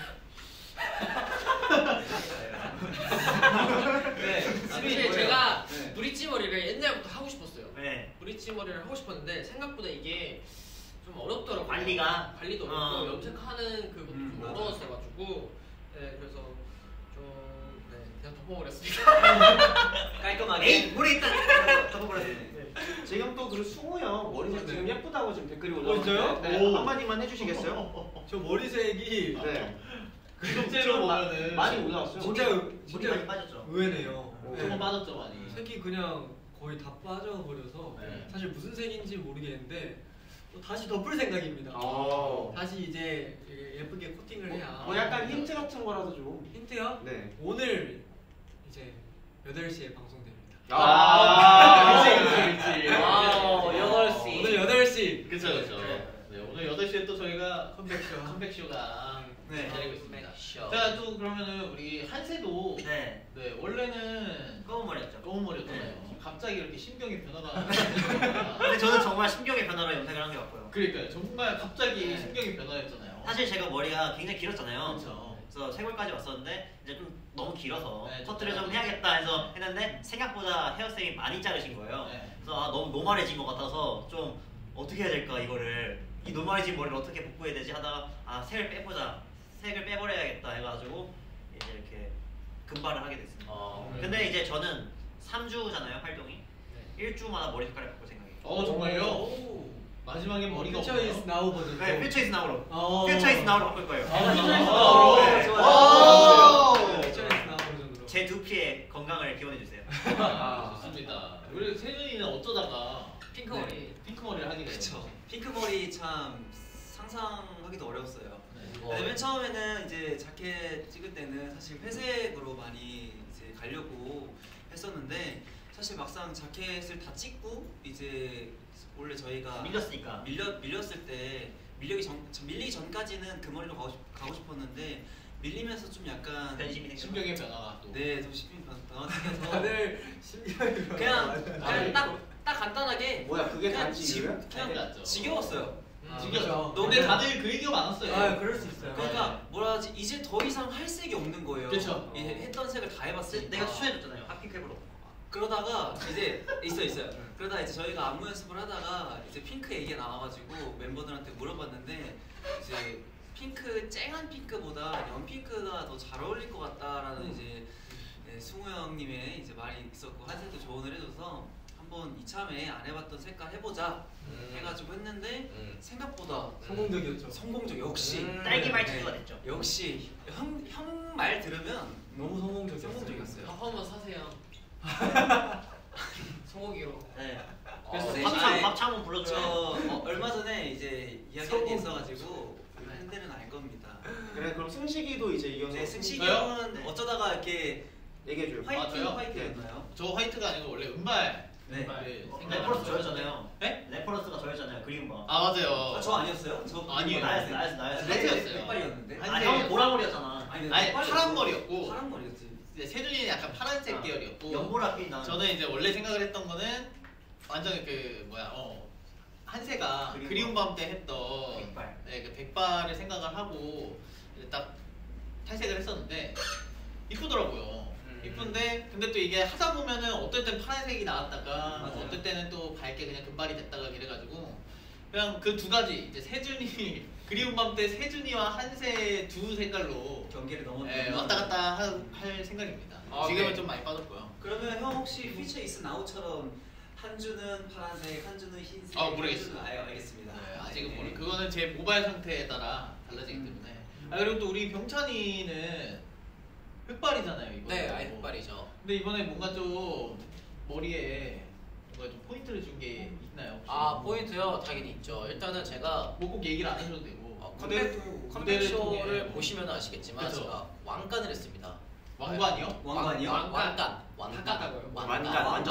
네. 사실 제가 네. 브릿지 머리를 옛날부터 하고 싶었어요. 네. 브릿지 머리를 하고 싶었는데 생각보다 이게 좀 어렵더라고요. 관리도 어렵고 염색하는 그것도 좀 맞아. 어려웠어가지고 네 그래서 좀 그냥 덮어버렸습니다. 깔끔하게. 에이, 물에 있다. 덮어버렸어요. 지금 또 그 승우 형 머리색 지금 네. 예쁘다고 지금 댓글이 진짜요? 올라오는데 네, 오. 한마디만 해주시겠어요? 저 머리색이 네. 실제로 보면은 많이 올라왔어요. 진짜 물이 많이 빠졌죠. 의외네요. 조금 빠졌죠 많이. 색이 그냥 거의 다 빠져버려서 네. 사실 무슨 색인지 모르겠는데 또 다시 덮을 생각입니다. 어. 다시 이제 예쁘게 코팅을 해야. 뭐 약간 힌트 같은 거라도 좀. 힌트요? 네. 오늘 이제 8시에 방송됩니다. 그치. 아, 8시. 오늘 8시. 그쵸. 네, 오늘 8시에 또 저희가 컴백쇼가 네. 기다리고 있습니다. 쇼. 자, 또 그러면은 우리 한세도 네. 네, 원래는 검은 머리였죠. 검은 머리였잖아요. 갑자기 이렇게 심경의 변화가 근데 저는 정말 심경의 변화로 염색을 한 게 같고요. 그러니까요. 정말 갑자기 네. 심경의 변화였잖아요. 사실 제가 머리가 굉장히 길었잖아요. 그렇죠. 그래서 쇄골까지 왔었는데 이제 좀 너무 길어서 네, 커트를 좀 좀 해야겠다 해서 했는데 생각보다 헤어스타일이 많이 자르신 거예요. 네. 그래서 너무 노멀해진 것 같아서 좀 어떻게 해야 될까 이거를 이 노멀해진 머리를 어떻게 복구해야 되지 하다가 색을 빼보자, 색을 빼버려야겠다 해가지고 이제 이렇게 금발을 하게 됐습니다. 근데 이제 저는 3주잖아요 활동이. 1주마다 머리 색깔을 바꿀 생각이에요. 정말요? 마지막에 머리가 Future is now 버전. 네, 퓨처 이즈 나우로. 어. 퓨처 이즈 나우로 바꿀 거예요. Future is 오. now. 네. 좋아요. 오. Future is now 버전으로. 제 두피의 건강을 기원해 주세요. 좋습니다. 우리 세준이는 어쩌다가 핑크 머리. 핑크 머리를 하게 그쵸. 됐죠? 핑크 머리 참 상상하기도 어려웠어요. 네. 근데 맨 처음에는 이제 자켓 찍을 때는 사실 회색으로 많이 이제 가려고 했었는데 사실 막상 자켓을 다 찍고 이제 원래 저희가 밀렸으니까. 밀렸을 때 밀리기 전까지는 그 머리로 가고 싶었는데 밀리면서 좀 약간 변심이 생겨. 심경의 변화가 또. 네, 좀 심이 변화해서 다들 심경이 그냥 딱 간단하게 뭐야 그게 그냥 단지 이유야? 그냥 낫죠. 지겨웠어요. 지겨워. 그렇죠. 근데 다들 그 얘기가 많았어요. 아, 그럴 수 있어요. 그러니까 뭐라 하지 이제 더 이상 할 색이 없는 거예요. 그쵸. 이제 했던 색을 다 해봤으니까. 내가 추천해줬잖아요. 핫핑크로. 그러다가 이제 있어요. 그러다 이제 저희가 안무 연습을 하다가 이제 핑크 얘기가 나와가지고 멤버들한테 물어봤는데 이제 핑크 쨍한 핑크보다 연핑크가 더 잘 어울릴 것 같다라는 이제 승우 형님의 이제 말이 있었고 한세도 조언을 해줘서 한번 이참에 안 해봤던 색깔 해보자 해가지고 했는데 생각보다 성공적이었죠. 성공적 역시 딸기 말투가 됐죠. 역시 형 말 들으면 너무 성공적이었어요. 성공적이었어요. 밥 한번 사세요. 소고기로. 네. 그래서 네, 밥참 이제 밥참 한번 불러줘요. 얼마 전에 이제 이야기한 게 있어가지고 팬들은 알 겁니다. 그래 그럼 승식이도 이제 이어서 네, 승식이 저요? 형은 네. 어쩌다가 이렇게 얘기해줘요. 저요? 화이트였나요? 저 화이트가 아니고 원래 은발. 네. 레퍼런스 저였잖아요. 네? 레퍼런스가 저였잖아요. 그림 봐. 아 맞아요. 저 아니었어요? 저 아니에요. 나였어요. 레트였어요. 헷갈렸는데. 아, 형 보라머리였잖아. 아니 파란 머리였고 파란 머리였지. 이제 세준이는 약간 파란색 계열이었고 연보라빛 나는. 저는 이제 원래 생각을 했던 거는 완전 그 뭐야 한세가 그리운 밤 때 했던 백발. 네, 그 백발을 생각을 하고 이제 딱 탈색을 했었는데 이쁘더라고요. 이쁜데 근데 또 이게 하다 보면은 어떨 땐 파란색이 나왔다가 맞아요. 어떨 때는 또 밝게 그냥 금발이 됐다가 이래가지고 그냥 그 두 가지 이제 세준이 그리운 밤 때 세준이와 한세 두 색깔로 경계를 넘어. 왔다 갔다 할 생각입니다. 아, 지금은 네. 좀 많이 빠졌고요. 그러면 형 혹시 피처 이스 나우처럼 한 주는 파란색, 한 주는 흰색. 모르겠습니다. 알겠습니다. 네, 아직은 모르. 그거는 제 모바일 상태에 따라 달라지기 때문에. 그리고 또 우리 병찬이는 흑발이잖아요 이번에. 네, 아예 흑발이죠. 근데 이번에 뭔가 좀 머리에 뭔가 좀 포인트를 준 게 있나요? 혹시? 아 포인트요? 당연히 있죠. 일단은 제가 뭐 꼭 얘기를 안 해줘도 되고. 컴백쇼를 무대를 보시면 아시겠지만 그쵸. 제가 왕관을 했습니다. 왕관이요? 왕관이요? 왕관. 깎아다고요? 완간.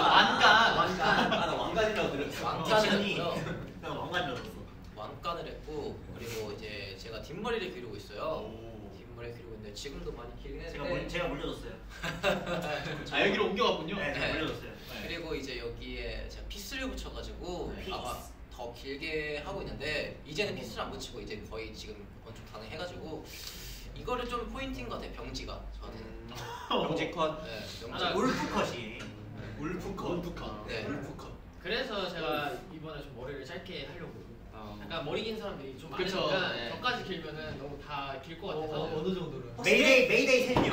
나 왕관이라고 들었어. 왕관을 지현이. 했고요. 나 왕관 들었어. 왕관을 했고 그리고 이제 제가 뒷머리를 기르고 있어요. 오. 뒷머리를 기르고 있는데 지금도 많이 길긴 제가 했는데 제가 물려줬어요. 아 여기로 옮겨갔군요. 네, 제가 네. 물려줬어요. 네. 그리고 이제 여기에 제가 피스를 붙여가지고 네. 아마 더 길게 하고 있는데 이제는 피스를 안 붙이고 이제 거의 지금 건축 가능해가지고 이거를 좀 포인트인 것 같아요. 병지가 저한테는. 병지 컷. 네, 아, 병지. 울프컷이. 울프컷. 네. 울프컷. 그래서 제가 이번에 좀 머리를 짧게 하려고. 약간 머리 긴 사람들이 좀 그쵸, 많으니까 네. 저까지 길면은 너무 다 길 것 같아서. 어느 정도로? 메이데이 세준이.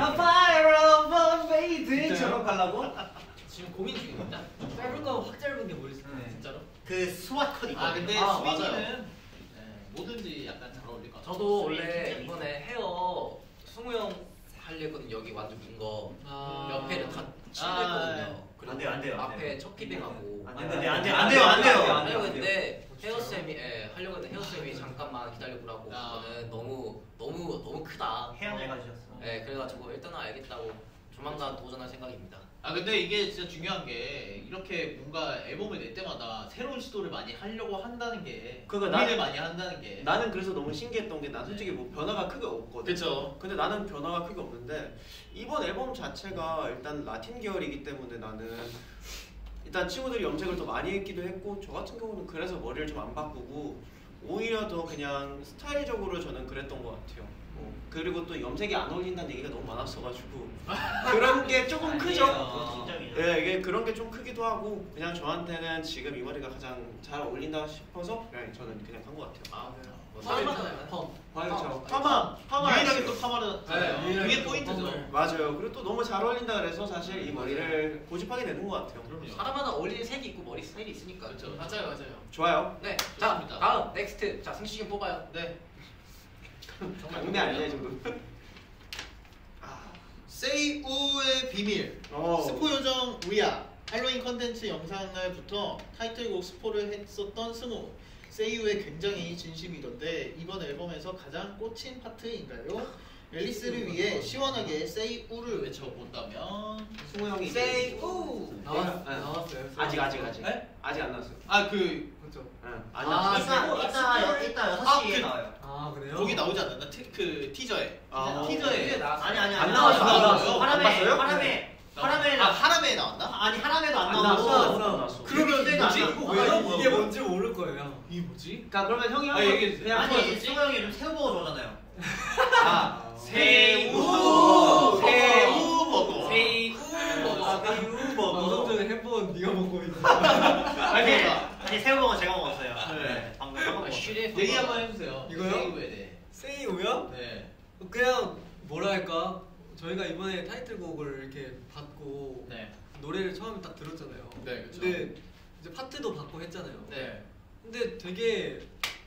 메이드처럼 가려고? 지금 고민 중입니다. 짧은 거 확 짧은 게 머리 숱. 진짜로? 그 스왓 컷 있거든요. 아 근데 아, 수빈이는 맞아요. 네, 뭐든지 약간 잘 어울릴 것 같아요. 저도 원래 이번에 헤어 승우 형 하려거든요. 여기 완전 긴 거. 아. 옆에를 다 아, 칠했거든요. 그리고 안 돼요, 안 돼요, 안 앞에 돼요. 척기뱅하고 안 돼요. 하려고 했는데 헤어쌤이 하려고 했는데 헤어쌤이 잠깐만 기다려보라고 그거는 너무 크다. 해양을 가주셨어. 네, 그래가지고 일단은 알겠다고 조만간 도전할 생각입니다. 아 근데 이게 진짜 중요한 게 이렇게 뭔가 앨범을 낼 때마다 새로운 시도를 많이 하려고 한다는 게 그거 고민을 많이 한다는 게 나는 그래서 너무 신기했던 게 난 솔직히 뭐 변화가 크게 없거든. 그쵸. 근데 나는 변화가 크게 없는데 이번 앨범 자체가 일단 라틴 계열이기 때문에 나는 일단 친구들이 염색을 더 많이 했기도 했고 저 같은 경우는 그래서 머리를 좀 안 바꾸고 오히려 더 그냥 스타일적으로 저는 그랬던 것 같아요. 그리고 또 염색이 안 어울린다는 얘기가 너무 많았어가지고 그런 게 조금 크죠. 그건 진짜이죠. 네, 이게 그런 게 좀 크기도 하고 그냥 저한테는 지금 이 머리가 가장 잘 어울린다 싶어서 그냥 저는 그냥 한 것 같아요. 아, 파마잖아요. 맞아요. 파마 유일하게 하시죠. 또 파마를 네, 하잖아요. 유일하게 그게 또 포인트죠. 펌을. 맞아요. 그리고 또 너무 잘 어울린다 그래서 사실 이 머리를 고집하게 되는 것 같아요. 그럼요. 사람마다 어울리는 색이 있고 머리 스타일이 있으니까. 그렇죠. 맞아요. 좋아요. 네, 좋습니다. 자 다음 넥스트. 자 승식 좀 뽑아요. 네. 장내 아니야 이 정도. 세이우의 비밀. 스포 요정 우야. 할로윈 컨텐츠 영상날부터 타이틀곡 스포를 했었던 승우. 세이우에 굉장히 진심이던데 이번 앨범에서 가장 꽂힌 파트인가요? 앨리스를 위해 시원하게 세이우를 외쳐본다면 승우 형이 세이우. 나왔어요. 아직 네? 아직 안 나왔어요. 그 그렇죠. 안 아, 나왔어요. 이따 아, 6시에 그- 나와요. 아 그래요? 거기 나오지 않았나? 그 티저에. 아, 티저에. 아니 안 나왔어, 안 나왔어. 안 봤어요? 하람에 아 하람에 나왔나? 아니 하람에도 안 안 나오고 나왔어. 그러면 뭐지? 왜요? 이게 뭔지 모를 거예요. 이게 뭐지? 그러니까 그러면 형이 아, 한번 얘기해주세요. 그냥 아니 승우 형이 요즘 새우버거 좋아하잖아요. 새우 새우 버거. 세이우 방송 전에 해본 네가 먹고 있어. 아니 새우버거 제가 먹었어요. 네. 방금 먹었어요. 얘기 한번 해주세요. 이거요? 세이우에 대해. 세이우요? 네. 그냥 뭐랄까 저희가 이번에 타이틀곡을 이렇게 받고 네. 노래를 처음에 딱 들었잖아요. 네, 그쵸. 근데 이제 파트도 받고 했잖아요. 네. 근데 되게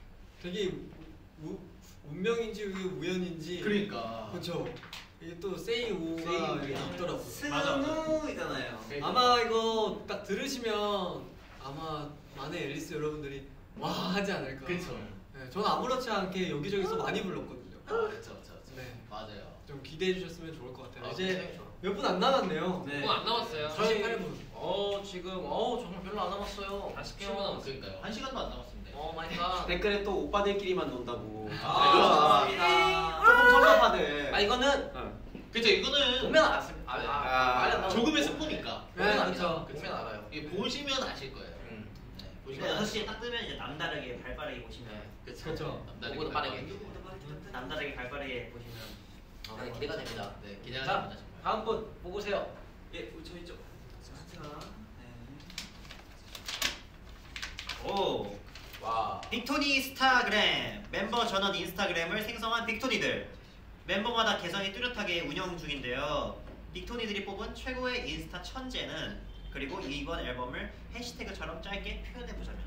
운명인지 이게 우연인지. 그러니까. 그렇죠. 이게 또 세이우가 세이우가 이렇게 있더라고요. 스무이잖아요. 아마 이거 딱 들으시면 아마 많은 앨리스 여러분들이 와 하지 않을까. 그쵸. 네, 저는 아무렇지 않게 여기저기서 많이 불렀거든요. 그쵸. 네. 맞아요. 좀 기대해 주셨으면 좋을 것 같아요. 아, 이제 굉장히 좋아. 몇 분 안 남았네요. 네. 안 남았어요. 저희 48분. 지금 정말 별로 안 남았어요. 47분 남았어요. 그러니까요. 1시간도 안 남았습니다. 오 마이 갓. 댓글에 또 오빠들끼리만 논다고. 아, 조금 섭섭하대. 이거는 응. 그쵸. 이거는 보면 말이 안 나오고 조금의 스포니까. 네, 보면 그쵸. 압니다. 보면 알아요. 이게 보시면 아실 거예요. 네, 보시면 6시에 딱 뜨면 이제 남다르게 발빠르게 보시면 그쵸. 누구보다 빠르게. 남다르게 발빠르게 보시면 네, 기대가 됩니다. 네, 기대가 자, 됩니다. 정말. 다음 분 보고세요. 예, 저희 쪽. 자, 오 와. 빅토니 인스타그램 멤버 전원 인스타그램을 생성한 빅토니들 멤버마다 개성이 뚜렷하게 운영 중인데요. 빅토니들이 뽑은 최고의 인스타 천재는 그리고 이번 앨범을 해시태그처럼 짧게 표현해보자면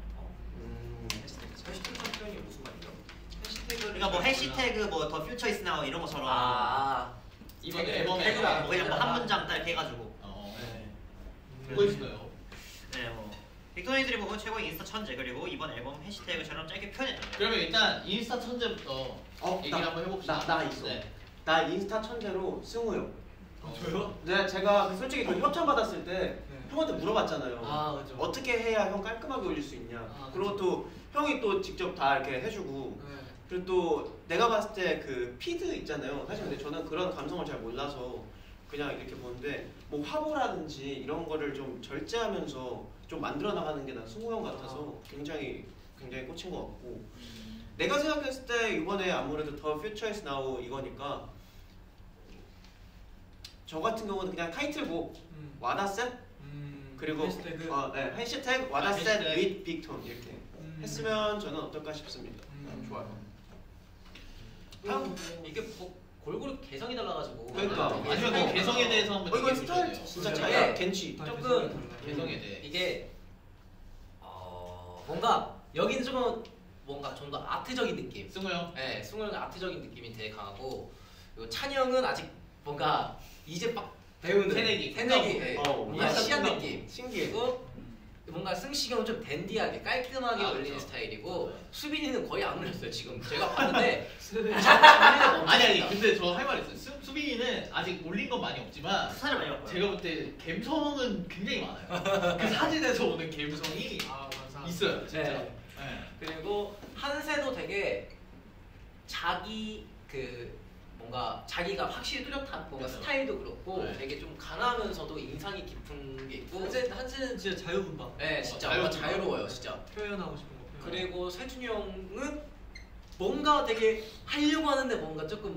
해시태그 표현이 무슨 말이죠? 그러니까 뭐 해시태그 뭐 더 퓨처 이스 나우 이런 것처럼 이번 태그, 앨범에 태그라. 뭐 그냥 뭐 한 문장 딱 이렇게 해가지고 보고 있어요. 네, 뭐 빅토니들이 뽑은 최고의 인스타 천재 그리고 이번 앨범 해시태그처럼 짧게 표현해보자면 그러면 일단 인스타 천재부터 얘기를 한번 해봅시다. 나 있어. 네. 나 인스타 천재로 승우 형. 저요? 네, 제가 솔직히 그 협찬 받았을 때 형한테 물어봤잖아요. 아, 그죠. 어떻게 해야 형 깔끔하게 올릴 수 있냐. 아, 그리고 또 형이 또 직접 다 이렇게 해주고. 네. 그리고 또 내가 봤을 때 그 피드 있잖아요. 사실 근데 저는 그런 감성을 잘 몰라서 그냥 이렇게 보는데 뭐 화보라든지 이런 거를 좀 절제하면서 좀 만들어 나가는 게 난 승우 형 같아서 굉장히 꽂힌 것 같고. 내가 생각했을 때 이번에 아무래도 더 퓨처 이즈 나우 이거니까 저 같은 경우는 그냥 타이틀곡 와다셋 그리고 해시태그. 네, 해시태그 와다셋 해시태그. with 빅톤 이렇게 했으면 저는 어떨까 싶습니다. 좋아요. 이게 뭐 골고루 개성이 달라가지고. 그러니까. 아니면 그 개성에 대해서 한번 이거 얘기해 스타일 주세요. 진짜 네. 차이가 겐치. 조금 개성에 대해. 이게 뭔가 여기는 조금 뭔가 좀 더 아트적인 느낌. 승우 형. 네, 승우는 아트적인 느낌이 되게 강하고 그리고 찬이 형은 아직 뭔가 이제 막 배우는 새내기. 네. 뭔가 약간 시한 뭔가 느낌. 신기해. 그리고 뭔가 승식이 형은 좀 댄디하게 깔끔하게 올리는 그렇죠. 스타일이고 수빈이는 거의 안 올렸어요 지금 제가 봤는데 아니 근데 저 할 말 있어요. 수빈이는 아직 올린 건 많이 없지만 사진 많이 봤고요. 제가 볼 때 감성은 굉장히 많아요. 그 사진에서 오는 감성이 감사합니다. 있어요, 진짜. 네. 그리고 한세도 되게 자기 그 뭔가 자기가 확실히 뚜렷한 뭔가 그렇죠. 스타일도 그렇고 네. 되게 좀 강하면서도 인상이 깊은 게 있고 한세는 진짜 자유분방. 네 진짜 자유분방. 뭔가 자유로워요 진짜. 표현하고 싶은 거. 그리고 세준이 형은 뭔가 되게 하려고 하는데 뭔가 조금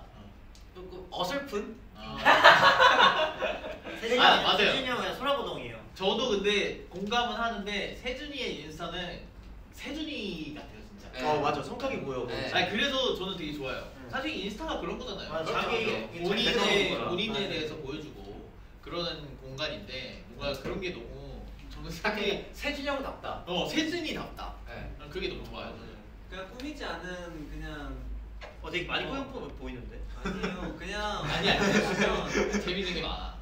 어설픈? 세준이 아, 맞아요. 세준이 형은 그냥 소라고동이에요. 저도 근데 공감은 하는데 세준이의 인스타는 세준이 같아요, 진짜. 네. 맞아. 성격이 보여. 네. 아니 그래서 저는 되게 좋아요. 사실 인스타가 그런 거잖아요. 맞아. 자기 자기 본인에 자기 대해서 보여주고 그러는 공간인데 뭔가 그런 게 너무 저는 딱히 되게 세준이 형답다. 세준이답다. 네. 난 그게 너무 좋아요. 저는. 그냥 꾸미지 않은 그냥 되게 많이 꾸며 보이는데. 아니에요. 그냥 아니야. 재밌는 게 많아.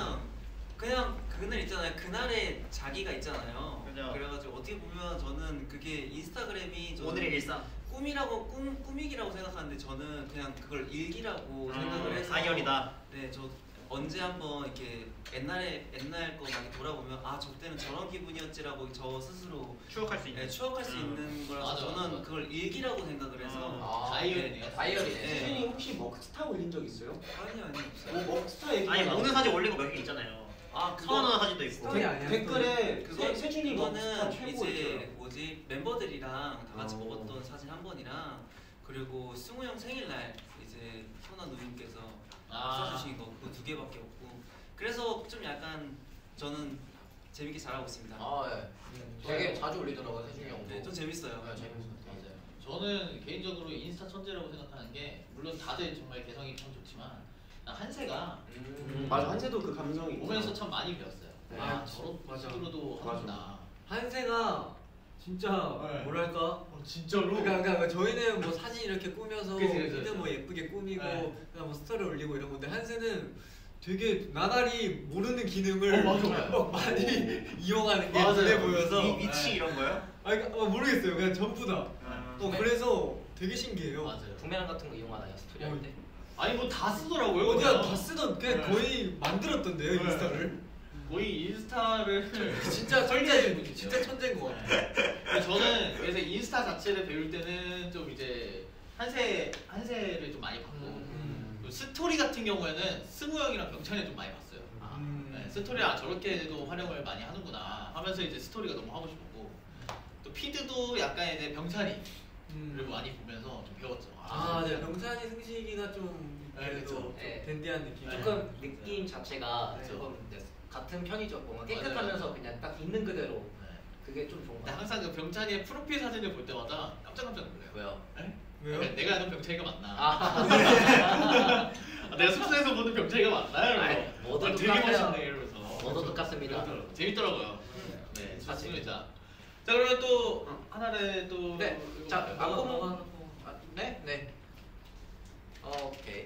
그냥 그날 있잖아요. 그날의 자기가 있잖아요. 그죠. 그래가지고 어떻게 보면 저는 그게 인스타그램이 저는 오늘의 일상. 꾸미기라고 생각하는데 저는 그냥 그걸 일기라고 생각을 해서 사연이다. 네, 저 언제 한번 이렇게 옛날 거 많이 돌아보면 저 때는 저런 기분이었지라고 저 스스로 추억할 수 있는. 추억할 수 있는 거라서 맞아, 저는 맞아. 그걸 일기라고 생각을 해서 다이어리네요. 다이어리네. 네. 세준이 혹시 먹스타 올린 적 있어요? 아니요 없어요. 먹스타 얘기. 아니 먹는 사진 올린 거 몇 개 있잖아요. 선언하는 사진도 있고. 스토리 아니야? 댓글에 그거 세준이 먹스타 그거는 최고 이제 있더라고요. 뭐지 멤버들이랑 다 같이 어. 먹었던 사진 한 번이랑 그리고 승우 형 생일날 이제 선아 누님께서 써주신 거 그 2개밖에 없고 그래서 좀 약간 저는 재밌게 잘하고 있습니다. 되게 자주 올리더라고요 세준이 형도. 네, 좀 재밌어요. 네, 재밌어요. 맞아요. 저는 개인적으로 인스타 천재라고 생각하는 게 물론 다들 정말 개성이 참 좋지만 난 한세가 맞아. 한세도 그 감성이 보면서 참 많이 배웠어요. 네. 저런 맞아. 식으로도 맞아. 하는구나. 한세가 진짜 네. 뭐랄까? 진짜로? 그러니까 저희는 뭐 사진 이렇게 꾸며서 그치. 피드 뭐 예쁘게 꾸미고 네. 그냥 뭐 스토리 올리고 이런 건데 한세는 되게 나날이 모르는 기능을 맞아. 막 많이 이용하는 게 맞아요. 눈에 보여서 위치 이런 거요? 모르겠어요. 그냥 전부 다. 그래서 되게 신기해요. 맞아요. 부메랑 같은 거 이용하나요 스토리 할 때? 아니 뭐 다 쓰더라고요. 그냥 다 쓰던 그냥 네. 거의 만들었던데요 네. 인스타를. 거의 인스타를 진짜 설계하신 천재, 분이죠. 진짜 천재인 것 같아요. 근데 저는 그래서 인스타 자체를 배울 때는 좀 이제 한세를 좀 많이 봤고 그리고 스토리 같은 경우에는 승우 형이랑 병찬이 좀 많이 봤어요. 네, 스토리랑 저렇게도 활용을 많이 하는구나 하면서 이제 스토리가 너무 하고 싶었고 또 피드도 약간 이제 병찬이를 많이 보면서 좀 배웠죠. 네. 병찬이 승식이가 좀 그래도 네. 좀 댄디한 느낌. 조금 느낌 자체가 네. 조금 같은 편이죠. 뭔가 깨끗하면서 그냥 딱 있는 그대로. 그게 좀 좋은 것 근데 같아요. 항상 그 병찬이의 프로필 사진을 볼 때마다 깜짝깜짝 놀라요. 왜요? 네? 왜요? 내가 아는 병찬이가 맞나? 아, 내가 숙소에서 보는 병찬이가 맞나요? 아이, 뭐도 되게 똑같아요. 멋있네 이러면서. 뭐도 똑같습니다. 재밌더라고요. 네, 사실. 좋습니다. 자 그러면 또 하나를 또 네, 자 이거 안고모. 네, 네. 오케이.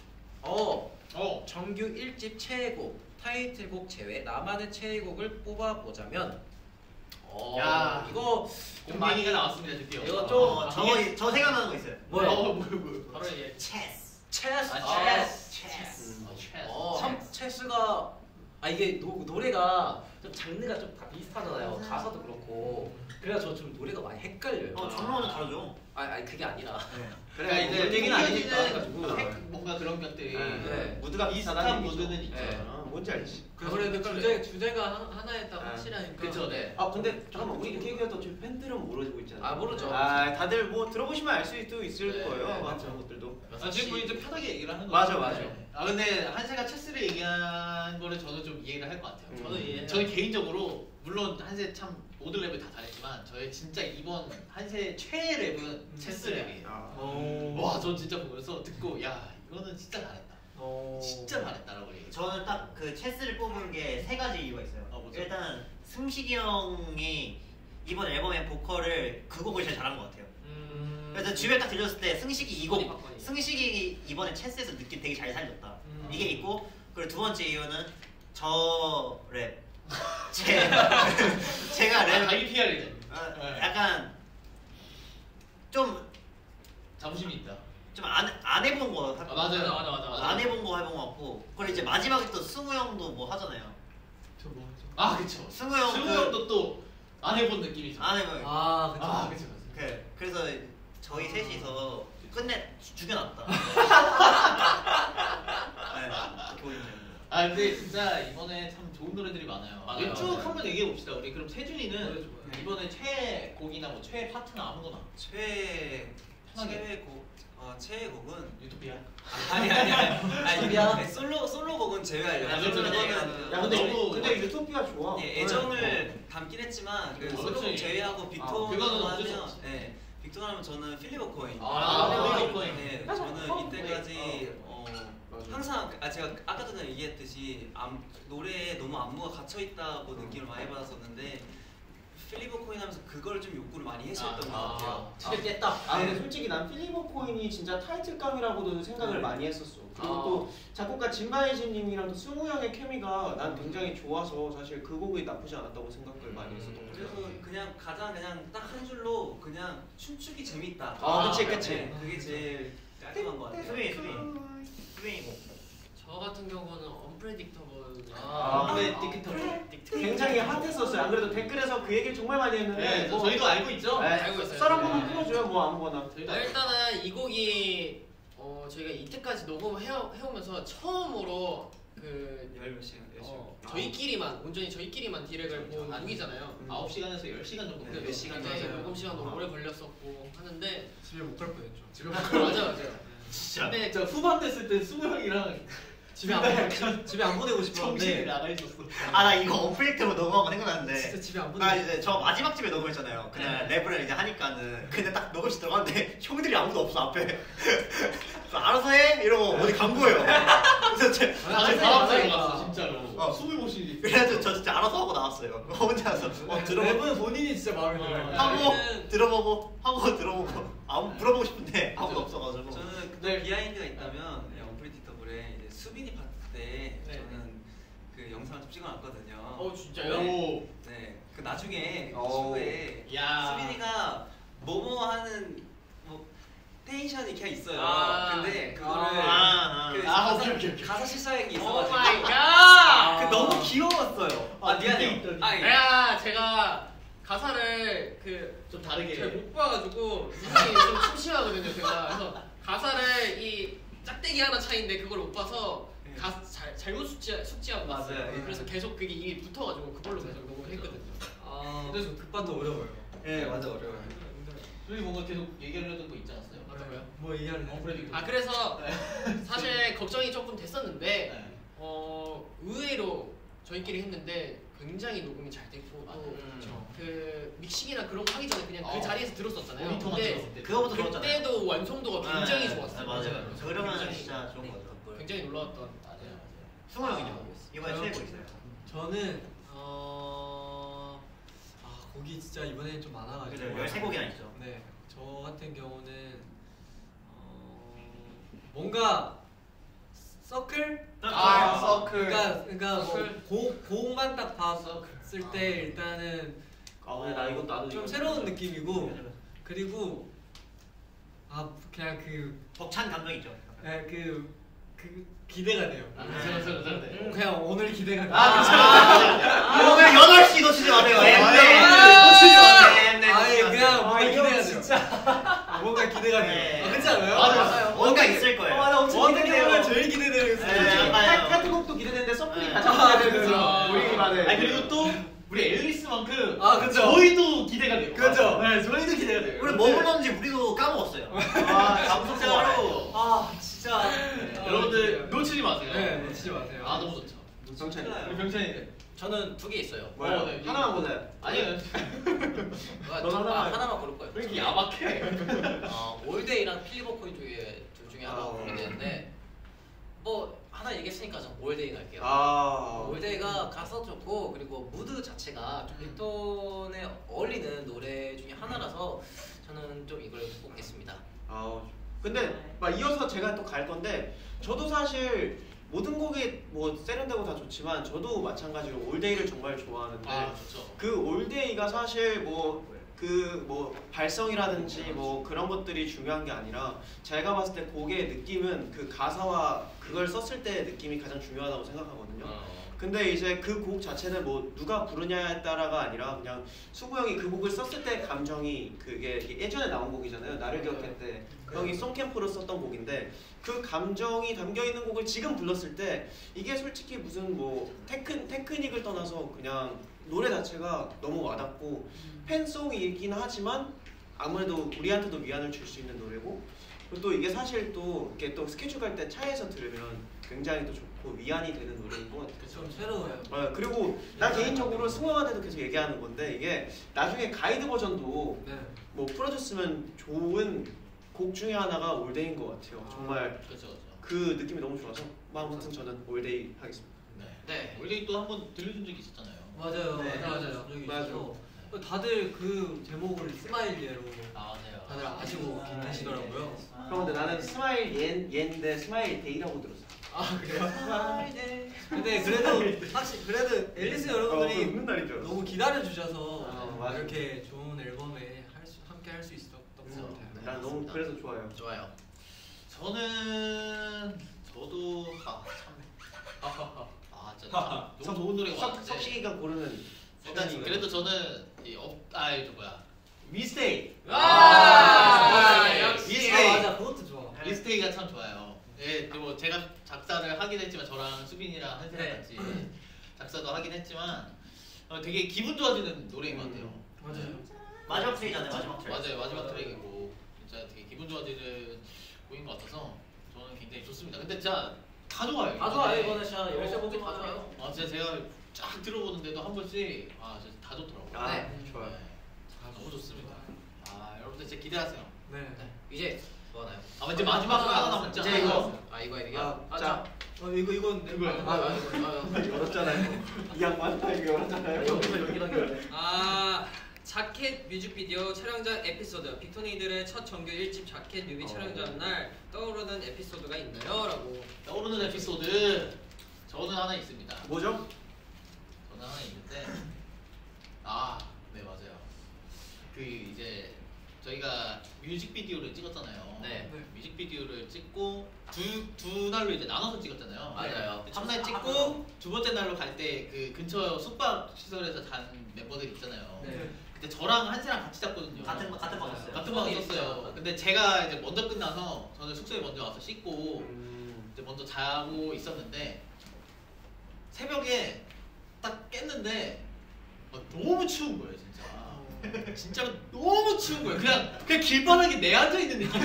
정규 1집 최애곡 타이틀곡 제외 나만의 최애곡을 뽑아보자면. 야, 이거 좀 많이 공개가 나왔습니다 드디어. 이거 좀 저 생각나는 거 있어요. 뭐요? 뭐요? 바로 이게 체스. 체스. 체스. 체스가 이게 노래가 좀 장르가 좀 다 비슷하잖아요. 가사도 그렇고. 그래서 저 좀 노래가 많이 헷갈려요. 장르는 다르죠. 아니 그게 아니라. 그러니까 이제 얘기는 아니니까. 뭔가 그런 것들이 네. 무드가 비슷한 비슷하다는 무드는 얘기죠. 있죠. 뭔지 알지? 그래도 주제가 하나에 딱 확실하니까. 그쵸, 네. 근데 잠깐만 우리 이렇게 얘기해도 지금 팬들은 모르고 있잖아. 모르죠. 다들 뭐 들어보시면 알 수도 있을 네, 거예요. 네, 맞죠, 그런 것들도. 지금 뭐 이제 편하게 얘기를 하는 맞아, 거죠. 맞아. 네. 근데 한세가 체스를 얘기한 거를 저는 좀 이해를 할 것 같아요. 저는 개인적으로 물론 한세 참 모든 랩을 다 잘했지만 저의 진짜 이번 한세 최애 랩은 체스 랩이에요. 와, 전 진짜 보면서 듣고 야 이거는 진짜 잘했다. 진짜 잘했다라고 얘기해요. 저는 딱 그 체스를 뽑은 게 세 가지 이유가 있어요. 뭐죠? 일단 승식이 형이 이번 앨범의 보컬을 그 곡을 제일 잘한 것 같아요. 그래서 주변에 딱 들렸을 때 승식이 이번에 체스에서 느낌 되게 잘 살렸다. 이게 있고 그리고 두 번째 이유는 저 랩. 제가 랩. 자기 PR이네. 약간 좀 자부심이 있다. 좀 안 해본 거 맞아. 안 해본 거 해본 거 같고 그리고 이제 마지막에 또 승우 형도 뭐 하잖아요. 저 뭐 하죠? 그쵸. 승우 형 승우 형도 또 안 해본 느낌이죠. 안 해본 그쵸. 그래서 저희 셋이서 끝내 죽여놨다. 네, 보이네요. 근데 진짜 이번에 참 좋은 노래들이 많아요. 맞아요. 쭉 한번 얘기해 봅시다. 우리 그럼 세준이는 이번에 최애 곡이나 뭐 최애 파트나 아무거나. 최애곡은 유토피아. 아니 솔로곡은 제외하려고. 야 근데 유토피아 좋아. 애정을 담긴 했지만 그 솔로곡 제외하고 그거는 어쩔 수 빅톤 없지. 하면 빅톤하면 저는 필리버 코인. 필리버 코인. 네, 저는 이때까지 항상 제가 아까 전에 얘기했듯이 노래에 너무 안무가 갇혀 있다고 느낌을 많이 받았었는데 필리버 코인 하면서 그걸 좀 욕구를 많이 해소했던 것 같아요. 진짜 깼다. 근데 솔직히 난 필리버 코인이 진짜 타이틀감이라고도 생각을 많이 했었어. 그리고 또 작곡가 진바이진님이랑 또 승우 형의 케미가 난 굉장히 좋아서 사실 그 곡이 나쁘지 않았다고 생각을 많이 했었던 것 같아요. 그래서 그냥 딱 한 줄로 그냥 춤추기 재밌다. 그치. 네, 그게 제일 깔끔한 것 같아요. 수빈이고. 저 같은 경우는 언프레딕터블. 굉장히 핫했었어요. 안 그래도 댓글에서 그 얘기를 정말 많이 했는데 네, 저희도 알고 있죠. 알고 있어요. 썰 한 번만 풀어줘요. 뭐 아무거나. 일단은 이 곡이 저희가 이때까지 녹음해오면서 처음으로 그 저희끼리만 온전히 저희끼리만 디렉을 본 곡이잖아요. 9시간에서 10시간 정도. 몇 시간 전에 녹음 시간 너무 오래 걸렸었고 하는데 집에 못 갈 뻔했죠. 맞아요. 진짜. 근데 저 후반 됐을 때 승우 형이랑 집에 안 보내고 정신이 싶었는데 나가 있었어. 나 이거 언프레딕터블 녹음한 거 생각나는데. 진짜 집에 안 보내고 이제 저 마지막 집에 녹음했잖아요. 그냥 랩을 이제 하니까는. 근데 딱 녹음실 들어갔는데 형들이 아무도 없어 앞에. 그래서 알아서 해 이러고 어디 간 거예요. 그래서 바람 들어갔어 진짜로. 숨을 못 쉬니. 그래가지고 저 진짜 알아서 하고 나왔어요. 혼자서. 들어보고 랩은 본인이 진짜 마음에 들어요. 하고 들어보고 물어보고 싶은데 아무도 없어가지고. 저는 그 비하인드가 있다면 언프레딕터블에 이제 수빈이 파트 때 저는 그 영상을 좀 찍어놨거든요. 진짜요? 네, 그 나중에 추후에 수빈이가 뭐뭐 하는 텐션이 그냥 있어요. 근데 그거를 가사 실사하는 게 있어가지고. 오 마이 갓! 그 너무 귀여웠어요. 미안해요. 제가 가사를 좀 다르게. 잘 못 봐가지고 굉장히 좀 심심하거든요. 제가 그래서 가사를 이 짝대기 하나 차이인데 그걸 못 봐서 잘못 숙지하고 왔어요. 맞아요. 그래서 계속 그게 이미 붙어가지고 그걸로 계속 녹음을 했거든요. 그래서 급반도 어려워요. 네 맞아 어려워요. 저희 뭔가 계속 얘기하려던 거 있지 않았어요? 어떤가요? 뭐 얘기하는 그래서 사실 걱정이 조금 됐었는데 네. 의외로 저희끼리 했는데 굉장히 녹음이 잘 됐고 또 그 믹싱이나 그런 거 하기 전에 그냥 그 자리에서 들었었잖아요. 모니터만 근데 들었을 때. 그거부터 들었잖아요. 그때도 완성도가 굉장히 좋았어요. 맞아요. 그래서 그러면 굉장히 진짜 좋은 거죠. 굉장히 놀라웠던 맞아요. 승호 형이요. 이번에 최애곡 있어요. 저는 곡이 진짜 이번에는 좀 많아가지고. 그죠? 13곡이나 있죠. 네, 저 같은 경우는 뭔가 서클? 서클. 그러니까 뭐 곡만 딱 봤을 때 일단은 근데 나 이거 나도 좀 이거 새로운 느낌이고 그리고 그냥 벅찬 감정이죠. 그 기대가 돼요. 그쵸. 그냥 오늘 기대가 돼요. 오늘 8시 놓치지 마세요. 아예 그냥 뭔가 기대가 돼요. 뭔가 기대가 돼요. 그렇지 않아요? 맞아요. 뭔가 있을 거예요. 나 엄청 어떻게 기대돼요. 보면 제일 기대되는 타이틀곡도 기대되는데 서클이 가장 기대되는 우리만의. 아니 그리고 또 우리 앨리스만큼 그쵸. 저희도 기대가 돼요. 그쵸. 네, 저희도 기대가 돼요. 우리 뭐 불렀는지 우리도 까먹었어요. 진짜로. 진짜 여러분들 놓치지 마세요. 네, 놓치지 마세요. 너무 좋죠. 병찬이. 우리 병찬이. 저는 2개 있어요. 뭐요? 네. 하나만 보세요. 아니요. 하나만 고를 거예요. 왜 이렇게 야박해? 올데이랑 필리버코이 둘 중에 하나 고르면 되는데 뭐 하나 얘기했으니까 전 올데이 갈게요. 올데이가 가사 좋고 그리고 무드 자체가 좀 빅톤에 어울리는 노래 중에 하나라서 저는 좀 이걸 뽑겠습니다. 근데 막 이어서 제가 또 갈 건데 저도 사실 모든 곡이 뭐 세련되고 다 좋지만 저도 마찬가지로 올데이를 정말 좋아하는데 좋죠. 그 올데이가 사실 뭐 발성이라든지 뭐 그런 것들이 중요한 게 아니라 제가 봤을 때 곡의 느낌은 그 가사와 그걸 썼을 때의 느낌이 가장 중요하다고 생각하거든요. 근데 이제 그 곡 자체는 뭐 누가 부르냐에 따라가 아니라 그냥 수구 형이 그 곡을 썼을 때 감정이 그게 예전에 나온 곡이잖아요. 나를 기억할 때 형이 송캠프로 썼던 곡인데 그 감정이 담겨 있는 곡을 지금 불렀을 때 이게 솔직히 무슨 뭐 테크닉을 떠나서 그냥 노래 자체가 너무 와닿고 팬송이긴 하지만 아무래도 우리한테도 위안을 줄 수 있는 노래고 그리고 또 이게 사실 또 이렇게 또 스케줄 갈 때 차에서 들으면 굉장히 또 좋고 위안이 되는 노래인 것 같아요. 좀 새로워요. 그리고 나 개인적으로 승호한테도 계속 얘기하는 건데 이게 나중에 가이드 버전도 뭐 풀어줬으면 좋은 곡 중에 하나가 올데이인 것 같아요. 정말 그렇죠. 그 느낌이 너무 좋아서 아무튼 저는 올데이 하겠습니다. 네. 올데이 또 한번 들려준 적이 있었잖아요. 맞아요. 네. 맞아요. 다들 그 제목을 스마일예로 맞아요. 다들 아시고 계시더라고요. 형 근데 나는 스마일 예인데 스마일 데이라고 들었어. 그래요? 근데 그래도 앨리스 여러분들이 웃는 날인 줄 알았어. 너무 기다려 주셔서 맞아. 이렇게 좋은 앨범에 함께 할 수 있었던 것 같아요. 난 너무 그래서 좋아요. 좋아요. 저도 진짜 너무 좋은 노래가 많은데 석식이가 고르는 일단 그래도 저는 미스테이. 미스테이. 맞아, 그것도 좋아. 미스테이가 참 좋아요. 예, 그리고 제가 작사를 하긴 했지만 저랑 수빈이랑 한세랑 같이 작사도 하긴 했지만 되게 기분 좋아지는 노래인 것 같아요. 맞아요. 마지막 트랙이잖아요. 마지막 트랙. 맞아요, 마지막 트랙이고 진짜 되게 기분 좋아지는 곡인 것 같아서 저는 굉장히 좋습니다. 근데 진짜 다 좋아요. 다 좋아요. 이번에 진짜 열쇠 곡이 다 좋아요. 진짜 제가 쫙 들어보는데도 한 번씩 진짜 다 좋더라고요. 네. 좋아요. 너무 좋습니다. 여러분들 진짜 기대하세요. 네. 이제 뭐 하나요? 이제 마지막 하나 남았죠. 이제 이거. 이거. 자, 이건 내 거예요. 열었잖아요. 이 양반 이거 열었잖아요. 여기서 자켓 뮤직비디오 촬영전 에피소드 빅토니들의 첫 정규 1집 자켓 뮤비 촬영전 날 떠오르는 에피소드가 있나요? 라고. 떠오르는 에피소드 저는 하나 있습니다. 뭐죠? 저는 하나 있는데 네 맞아요. 그 이제 저희가 뮤직비디오를 찍었잖아요. 네. 뮤직비디오를 찍고 두 날로 이제 나눠서 찍었잖아요. 맞아요. 첫날 찍고 두 번째 날로 갈 때 그 근처 숙박 시설에서 잔 멤버들 있잖아요. 네. 그때 저랑 한세랑 같이 잤거든요. 같은 방 썼어요. 같은 방 썼어요. 근데 제가 이제 먼저 끝나서 저는 숙소에 먼저 와서 씻고 이제 먼저 자고 있었는데 새벽에 딱 깼는데 너무 추운 거예요 진짜. 진짜로 너무 추운 거예요. 그냥 길바닥에 내앉아 있는 느낌.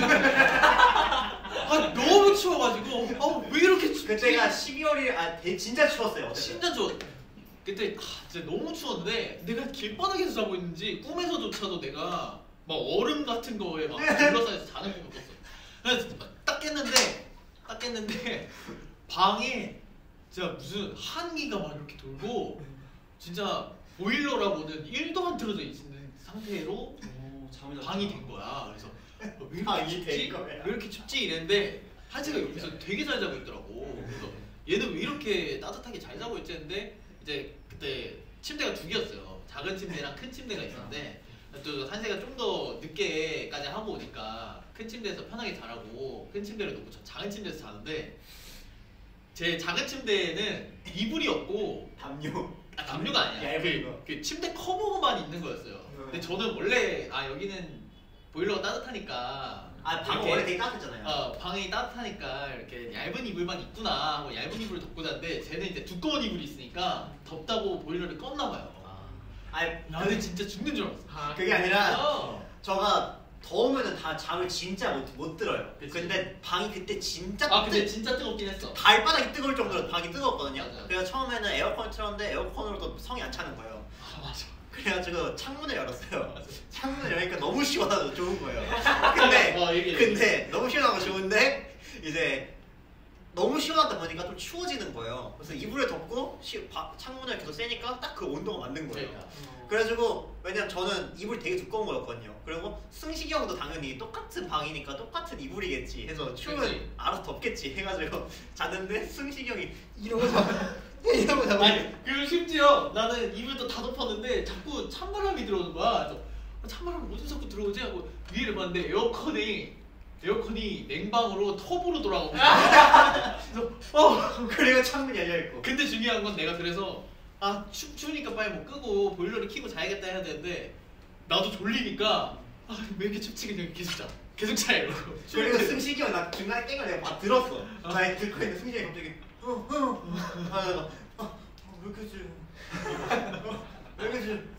너무 추워가지고 왜 이렇게 춥지? 그때가 12월이 진짜 추웠어요. 어쨌든. 진짜 추워. 그때 진짜 너무 추웠는데 내가 길바닥에서 자고 있는지 꿈에서조차도 내가 막 얼음 같은 거에 막 둘러싸여서 자는 꿈을 꿨어. 그래서 딱 깼는데 방에 진짜 무슨 한기가 막 이렇게 돌고 진짜 보일러라고는 1도 안 틀어져 있는 상태로 방이 된 거야. 그래서 왜 이렇게 춥지? 왜 이렇게 춥지? 이랬는데 한세가 여기서 되게 잘 자고 있더라고. 그래서 얘는 왜 이렇게 따뜻하게 잘 자고 있지 했는데 이제 그때 침대가 2개였어요. 작은 침대랑 큰 침대가 있었는데 또 한세가 좀 더 늦게까지 하고 오니까 큰 침대에서 편하게 자라고 큰 침대를 놓고 작은 침대에서 자는데 제 작은 침대에는 이불이 없고 담요가 아니야. 그 침대 커버만 있는 거였어요. 근데 저는 원래 여기는 보일러가 따뜻하니까 방은 원래 되게 따뜻했잖아요. 방이 따뜻하니까 이렇게 얇은 이불만 있구나 하고 얇은 이불을 덮고 잤는데 쟤는 이제 두꺼운 이불이 있으니까 덥다고 보일러를 껐나 봐요. 나는 진짜 죽는 줄 알았어. 그게 아니라 저가 더우면은 다 잠을 진짜 못 들어요. 그치. 근데 방이 그때 진짜 근데 진짜 뜨겁긴 했어. 발바닥이 뜨거울 정도로 방이 뜨거웠거든요. 맞아. 그래서 처음에는 에어컨을 틀었는데 에어컨으로도 성이 안 차는 거예요. 맞아. 그래가지고 창문을 열었어요. 맞아. 창문을 여니까 너무 시원하고 좋은 거예요. 얘기해. 근데 너무 시원하고 좋은데 이제 너무 시원하다 보니까 좀 추워지는 거예요. 그래서 이불을 덮고 창문을 계속 쐬니까 딱 그 온도가 맞는 거예요. 그래가지고 왜냐면 저는 이불이 되게 두꺼운 거였거든요. 그리고 승식이 형도 당연히 똑같은 방이니까 똑같은 이불이겠지 해서 추우면 그치. 알아서 덮겠지 해가지고 잤는데 승식이 형이 이러고 자고 그리고 심지어 나는 이불도 다 덮었는데 자꾸 찬바람이 들어오는 거야. 그래서 찬바람이 어디서 자꾸 들어오지 하고 위를 봤는데 에어컨이 냉방으로 텁으로 돌아가고 그래서 그리고 창문 열려있고. 근데 중요한 건 내가 그래서 추우니까 빨리 뭐 끄고 보일러를 켜고 자야겠다 해야 되는데 나도 졸리니까 왜 이렇게 춥지 그냥 계속 자 이러고. 그리고 승식이 형 나 중간에 깬 걸 내가 막 들었어. 나 듣고 있는 승식이 형이 갑자기 왜 이렇게 춥? 왜 이렇게 춥?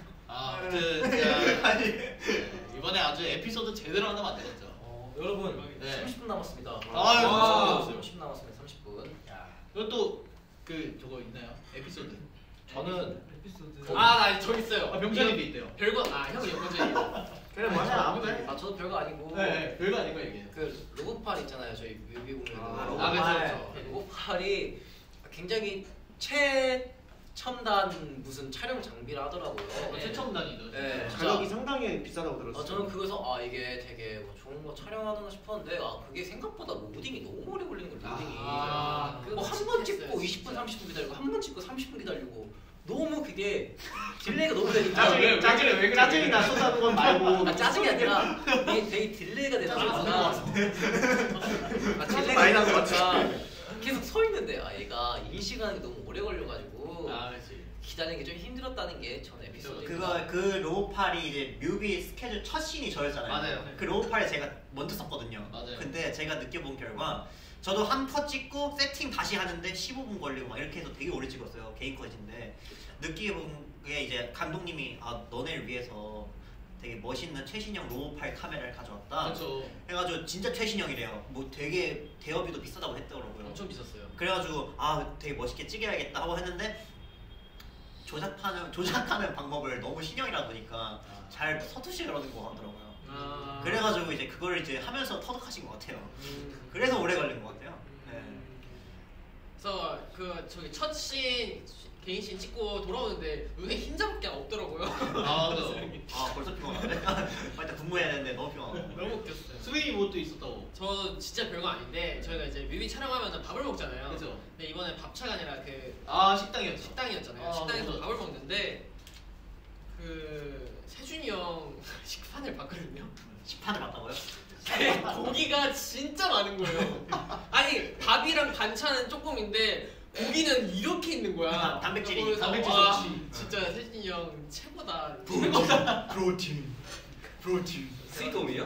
이번에 아주 에피소드 제대로 하나 만들었죠. 여러분 30분 남았습니다. 30분 남았습니다. 30분. 이것도 저거 있나요? 에피소드. 저는 저 있어요. 명절이 있대요. 별거 형이 먼저 그래 맞아 아무나 해. 저도 별거 아니고. 네, 별거 아닌 거 얘기해요. 그 로봇팔 있잖아요. 저희 뮤비 보면 그렇죠. 로봇팔이 굉장히 최첨단 무슨 촬영 장비를 하더라고요. 최첨단이죠. 네. 가격이 상당히 비싸다고 들었어요. 저는 그래서 이게 되게 뭐 좋은 거 촬영하나 싶었는데 그게 생각보다 로딩이 너무 오래 걸리는 거예요. 로딩이. 뭐 한 번 찍고 20분 30분 기다리고 한 번 찍고 30분 기다리고 너무 그게 딜레이가 너무 되니까. 왜 그래? 짜증이 났었다는 건 말고. 짜증이 아니라 이게 되게 딜레이가 되다 보니까 딜레이가 많이 되다 난것 보니까 계속 서 있는데 얘가 인식하는 게 너무 오래 걸려가지고 그렇지. 기다리는 게 좀 힘들었다는 게 저는 에피소드입니다. 그 로봇팔이 이제 뮤비 스케줄 첫 씬이 저였잖아요. 맞아요. 그 로봇팔을 제가 먼저 썼거든요. 맞아요. 근데 제가 느껴본 결과 저도 한 컷 찍고 세팅 다시 하는데 15분 걸리고 막 이렇게 해서 되게 오래 찍었어요. 개인 컷인데 느껴본 게 이제 감독님이 너네를 위해서 되게 멋있는 최신형 로봇팔 카메라를 가져왔다. 그렇죠. 해가지고 진짜 최신형이래요. 뭐 되게 대여비도 비싸다고 했더라고요. 엄청 비쌌어요. 그래가지고 되게 멋있게 찍어야겠다 하고 했는데 조작하는 방법을 너무 신형이라 보니까 잘 서투시 그러는 거 같더라고요. 그래가지고 이제 그걸 이제 하면서 터득하신 것 같아요. 그래서 오래 걸린 것 같아요. 네. 그래서 저기 첫 씬 개인 씬 찍고 돌아오는데 눈에 흰자밖에 없더라고요. 맞아. 벌써 피곤하네. 일단 분무해야 되는데 너무 피곤하고. 너무 웃겼어요. 스웨이 봇도 있었다고. 저 진짜 별거 아닌데 저희가 이제 뮤비 촬영하면 밥을 먹잖아요. 그죠. 근데 이번에 밥차가 아니라 식당이었죠. 식당이었잖아요. 식당에서 밥을 먹는데 세준이 형 식판을 봤거든요. 식판을 봤다고요? 고기가 진짜 많은 거예요. 아니 밥이랑 반찬은 조금인데 고기는 이렇게 있는 거야. 단백질이. 그래서 단백질 와, 좋지. 진짜 세준이 형 형 최고다. 프로틴. 스위트홈이요?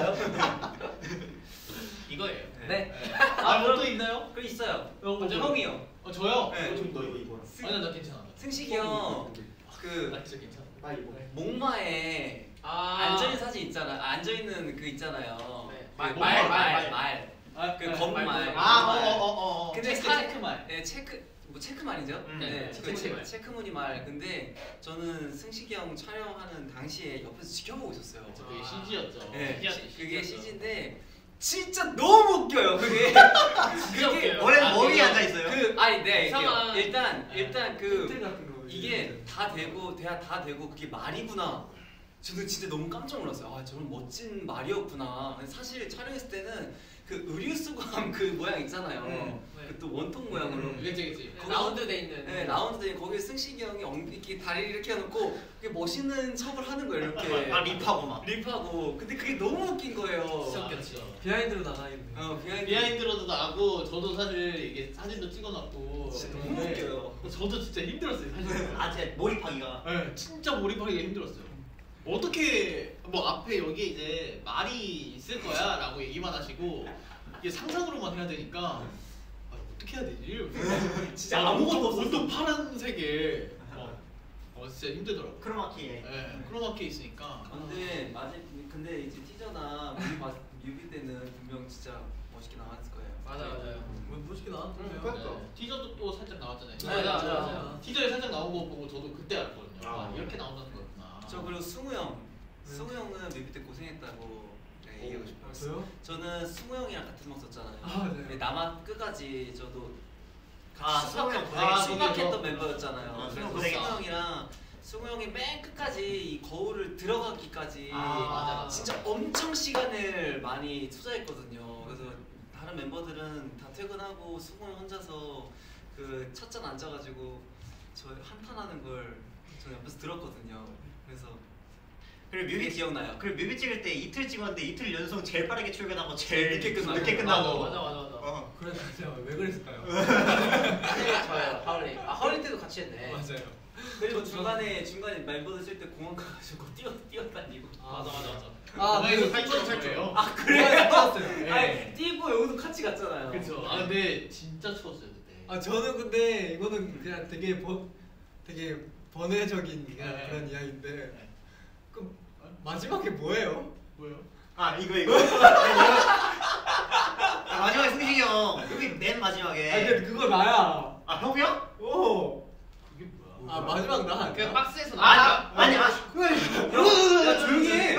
이거예요. 네. 아뭐 또 있나요? 그 있어요. 먼저 형이요. 저요? 네. 너 이거 입어라. 아니 나 괜찮아. 승식이 형. 나 진짜 괜찮아. 나 이거. 목마에 앉아있는 사진 있잖아. 앉아있는 그 있잖아요. 네. 그 말. 그 검말. 근데 체크말. 네, 체크말이죠? 네, 체크말. 체크무늬 말. 근데 저는 승식이 형 촬영하는 당시에 옆에서 지켜보고 있었어요. 그게 CG였죠. 네, CG 그게 였죠. CG인데 진짜 너무 웃겨요. 그게 진짜 웃겨요. 원래는 머리에 앉아 있어요. 이상한- 일단 그 호텔 같은 거 이게 다 되고 그게 말이구나. 저도 진짜 너무 깜짝 놀랐어요. 아 저런 멋진 말이었구나. 사실 촬영했을 때는 그 의류수감 그 모양 있잖아요. 그 또 원통 모양으로. 그치. 라운드 돼 있는. 네, 라운드 돼 거기 승식이 형이 이렇게 다리를 이렇게 해놓고 그게 멋있는 척을 하는 거예요. 이렇게. 립하고 막. 립하고. 근데 그게 너무 웃긴 거예요. 진짜 웃겼죠. 비하인드로 나가 있네. 비하인드로도 나고 저도 사실 이게 사진도 찍어놨고. 진짜 너무 네. 웃겨요. 저도 진짜 힘들었어요 사실. 아 진짜 몰입하기가. 네, 진짜 몰입하기가 힘들었어요. 어떻게 뭐 앞에 여기에 이제 말이 있을 거야라고 얘기만 하시고 이게 상상으로만 해야 되니까 어떻게 해야 되지? 진짜 아무것도 없어. 온통 파란색에 진짜 힘들더라고. 크로마키에. 네, 크로마키 있으니까. 근데 이제 티저나 뮤비 때는 분명 진짜 멋있게 나왔을 거예요. 맞아요. 뭐 멋있게 나왔던데요. 그러니까. 티저도 또 살짝 나왔잖아요. 맞아. 티저에 살짝 나온 거 보고 저도 그때 알았거든요. 아. 이렇게 나온다는 거구나. 저 그리고 승우 형. 승우 형은 뮤비 때 고생했다고 얘기하고 싶어요. 저요? 저는 승우 형이랑 같은 막 썼잖아요. 아, 네. 근데 남아 끝까지 저도 승우 형 수박했던 멤버였잖아요. 아, 그래서 고생했어. 승우 형이 맨 끝까지 이 거울을 들어가기까지 맞아. 진짜 엄청 시간을 많이 투자했거든요. 그래서 다른 멤버들은 다 퇴근하고 승우 형 혼자서 그 찻잔 앉아가지고 저 한탄하는 걸 저는 옆에서 들었거든요. 그래서 그리고 되게 뮤비 기억나요. 그리고 뮤비 찍을 때 이틀 찍었는데 이틀 연속 제일 빠르게 출근하고 제일 늦게 끝나고. 늦게 끝나고. 맞아. 그래 진짜 왜 그랬을까요? 저요 하울링. 하울링 때도 같이 했네. 맞아요. 그리고 중간에 멤버들 쓸 때 공항 가가지고 뛰어다니고. 맞아. 그 탈출해요. 그래요? 좋았어요. 아니 뛰고 여기도 같이 갔잖아요. 그쵸. 근데 진짜 추웠어요 그때. 저는 근데 이거는 그냥 되게 번외적인 네. 그런 이야기인데 그 마지막에 뭐예요? 뭐요? 이거. 마지막에 승식이 형 여기 맨 마지막에. 근데 그거 나야. 형이야? 오. 그게 뭐야? 마지막 나 아니야? 그 박스에서 아니. 야 조용히 해.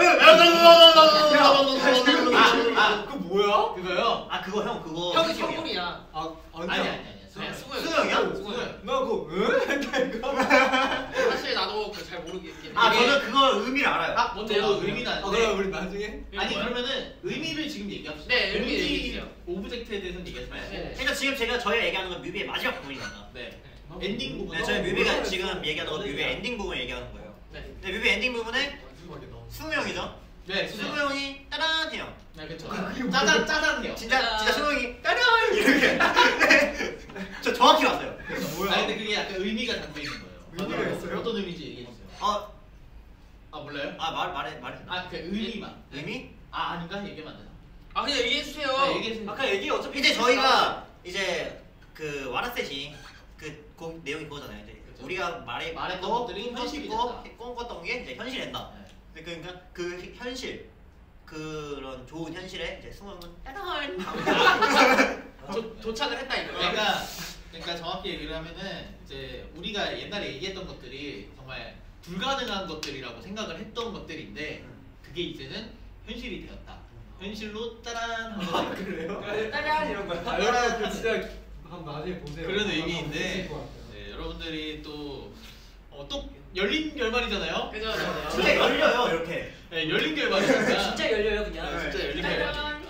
그거 뭐야? 그거요? 그거 형 그거. 형이 승식이 형이야. 성분이야. 아니야. 수영이야? 나 그거 이거 사실 나도 그거 잘 모르겠긴 해. 저는 그거 의미를 알아요. 저도 의미는 아는데. 그럼 우리 나중에 아니 그러면은 의미를 지금 얘기합시다. 네, 의미 공지 얘기해주세요. 오브젝트에 대해서는 얘기하지 마요. 네. 그러니까 지금 저희가 얘기하는 건 뮤비의 마지막 부분이잖아. 네. 엔딩 부분. 네, 저희 뮤비가 지금 얘기하는 건 뮤비의 엔딩 부분을 얘기하는 거예요. 네. 네, 뮤비 엔딩 부분에 마지막에 나. 승우 형이죠. 네, 승우 형이 따란 해요. 네, 그렇죠. 짜잔해요. 진짜 승우 형이 따란 이렇게. 네. 저 정확히 왔어요. 뭐야? 근데 그게 약간 의미가 담겨 있는 거예요. 의미가 맞아요. 있어요? 어떤 의미인지 얘기해 주세요. 몰라요? 말해. 그 의미만. 의미? 아닌가? 얘기하면 안 되나? 그냥 얘기해주세요. 네, 얘기해 주세요. 아까 얘기 어차피 이제 저희가 이제 그 와라셋이 그 내용이 그거잖아요. 이제 그렇죠. 우리가 말했던 거 것들이 현실이 꿈꿨던 게 이제 현실이 된다. 네. 그러니까 그 현실 그런 좋은 현실에 이제 승우 형은 따란. 도착을 했다 이거야. 그러니까 정확히 얘기를 하면은 이제 우리가 옛날에 얘기했던 것들이 정말 불가능한 것들이라고 생각을 했던 것들인데 그게 이제는 현실이 되었다. 현실로 따란 하고 그래요? 따란 이런 거야. 여러분 그 진짜 한번 나중에 보세요. 그런 의미인데 재밌을 것 같아요. 네, 여러분들이 또 열린 결말이잖아요. 그죠? 진짜 열려요 이렇게. 네, 열린 결말이니까. 진짜 열려요 그냥. 네, 진짜 열린 결말이니까.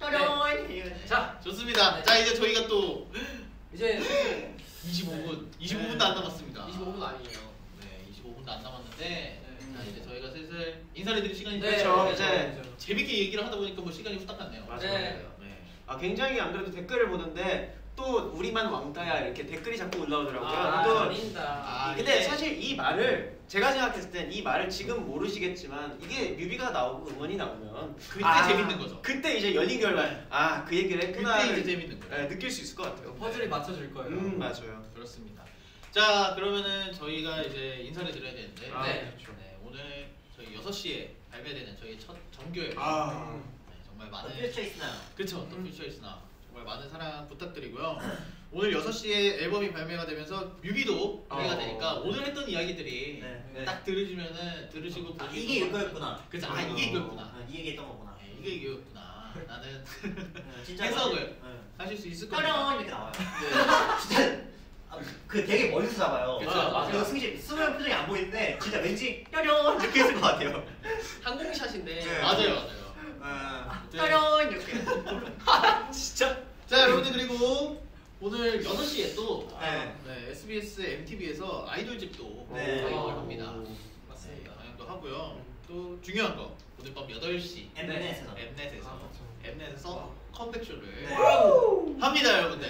자 좋습니다. 자 이제 저희가 또 이제 25분도 안 남았습니다. 25분 아니에요. 네, 25분도 안 남았는데 자 이제 저희가 슬슬 인사를 드릴 시간이 네, 됐죠. 그렇죠. 이제 재밌게 얘기를 하다 보니까 뭐 시간이 후딱 갔네요. 맞아요. 네. 네. 굉장히 안 그래도 댓글을 보는데 또 우리만 왕따야 이렇게 댓글이 자꾸 올라오더라고요. 아, 또 잘린다. 근데 사실 이 말을 제가 생각했을 땐 이 말을 지금 모르시겠지만 이게 뮤비가 나오고 음원이 나오면 그때 재밌는 거죠. 그때 이제 열린 결말 그 얘기를 했구나. 그때 이제 재밌는 거예요. 느낄 수 있을 것 같아요. 퍼즐이 맞춰질 거예요. 맞아요. 그렇습니다. 자 그러면은 저희가 이제 인사를 드려야 되는데 네. 네, 오늘 저희 6시에 발매되는 저희 첫 정규 앨범 네, 정말 많은 퓨처 있나요? 그쵸 또 퓨처 있으나 정말 많은 사랑 부탁드리고요. 오늘 6시에 앨범이 발매가 되면서 뮤비도 발매가 되니까 오늘 했던 이야기들이 네. 딱 들으시고 보시고 이게 이거였구나. 그쵸 이게 이거였구나. 이 얘기했던 거구나. 네, 이게 이거였구나. 나는 진짜 해석을 하실 수 있을 겁니다. 뾰령 이렇게 나와요. 진짜 그 되게 멋있어 잡아요. 그쵸, 맞아요. 승진 수면 표정이 안 보이는데 진짜 왠지 뾰령 이렇게 했을 것 같아요. 항공샷인데. 네. 맞아요. 뾰령 이렇게. 진짜. 자 여러분들 그리고 오늘 6시에 또 네. SBS MTV에서 아이돌집도 네. 방영을 합니다. 맞습니다. 방영도 하고요. 또 중요한 거 오늘 밤 8시 엠넷에서. 엠넷에서 컴백쇼를 네. 합니다 여러분들.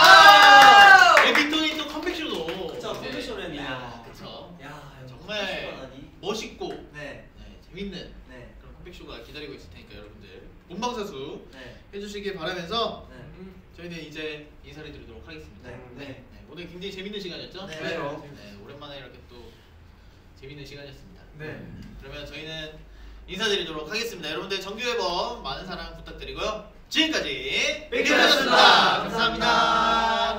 빅톤이 또 컴백쇼도 그쵸, 이제- 컴백쇼를 했네. 그쵸. 야, 정말 멋있고 네. 재밌는 네. 그런 컴백쇼가 기다리고 있을 테니까 여러분들 본방사수 네. 해주시길 바라면서 네. 저희는 이제 인사를 드리도록 하겠습니다. 네. 네. 오늘 굉장히 재밌는 시간이었죠? 네. 네, 오랜만에 이렇게 또 재밌는 시간이었습니다. 네. 그러면 저희는 인사드리도록 하겠습니다. 여러분들 정규 앨범 많은 사랑 부탁드리고요. 지금까지 빅톤이었습니다. 감사합니다.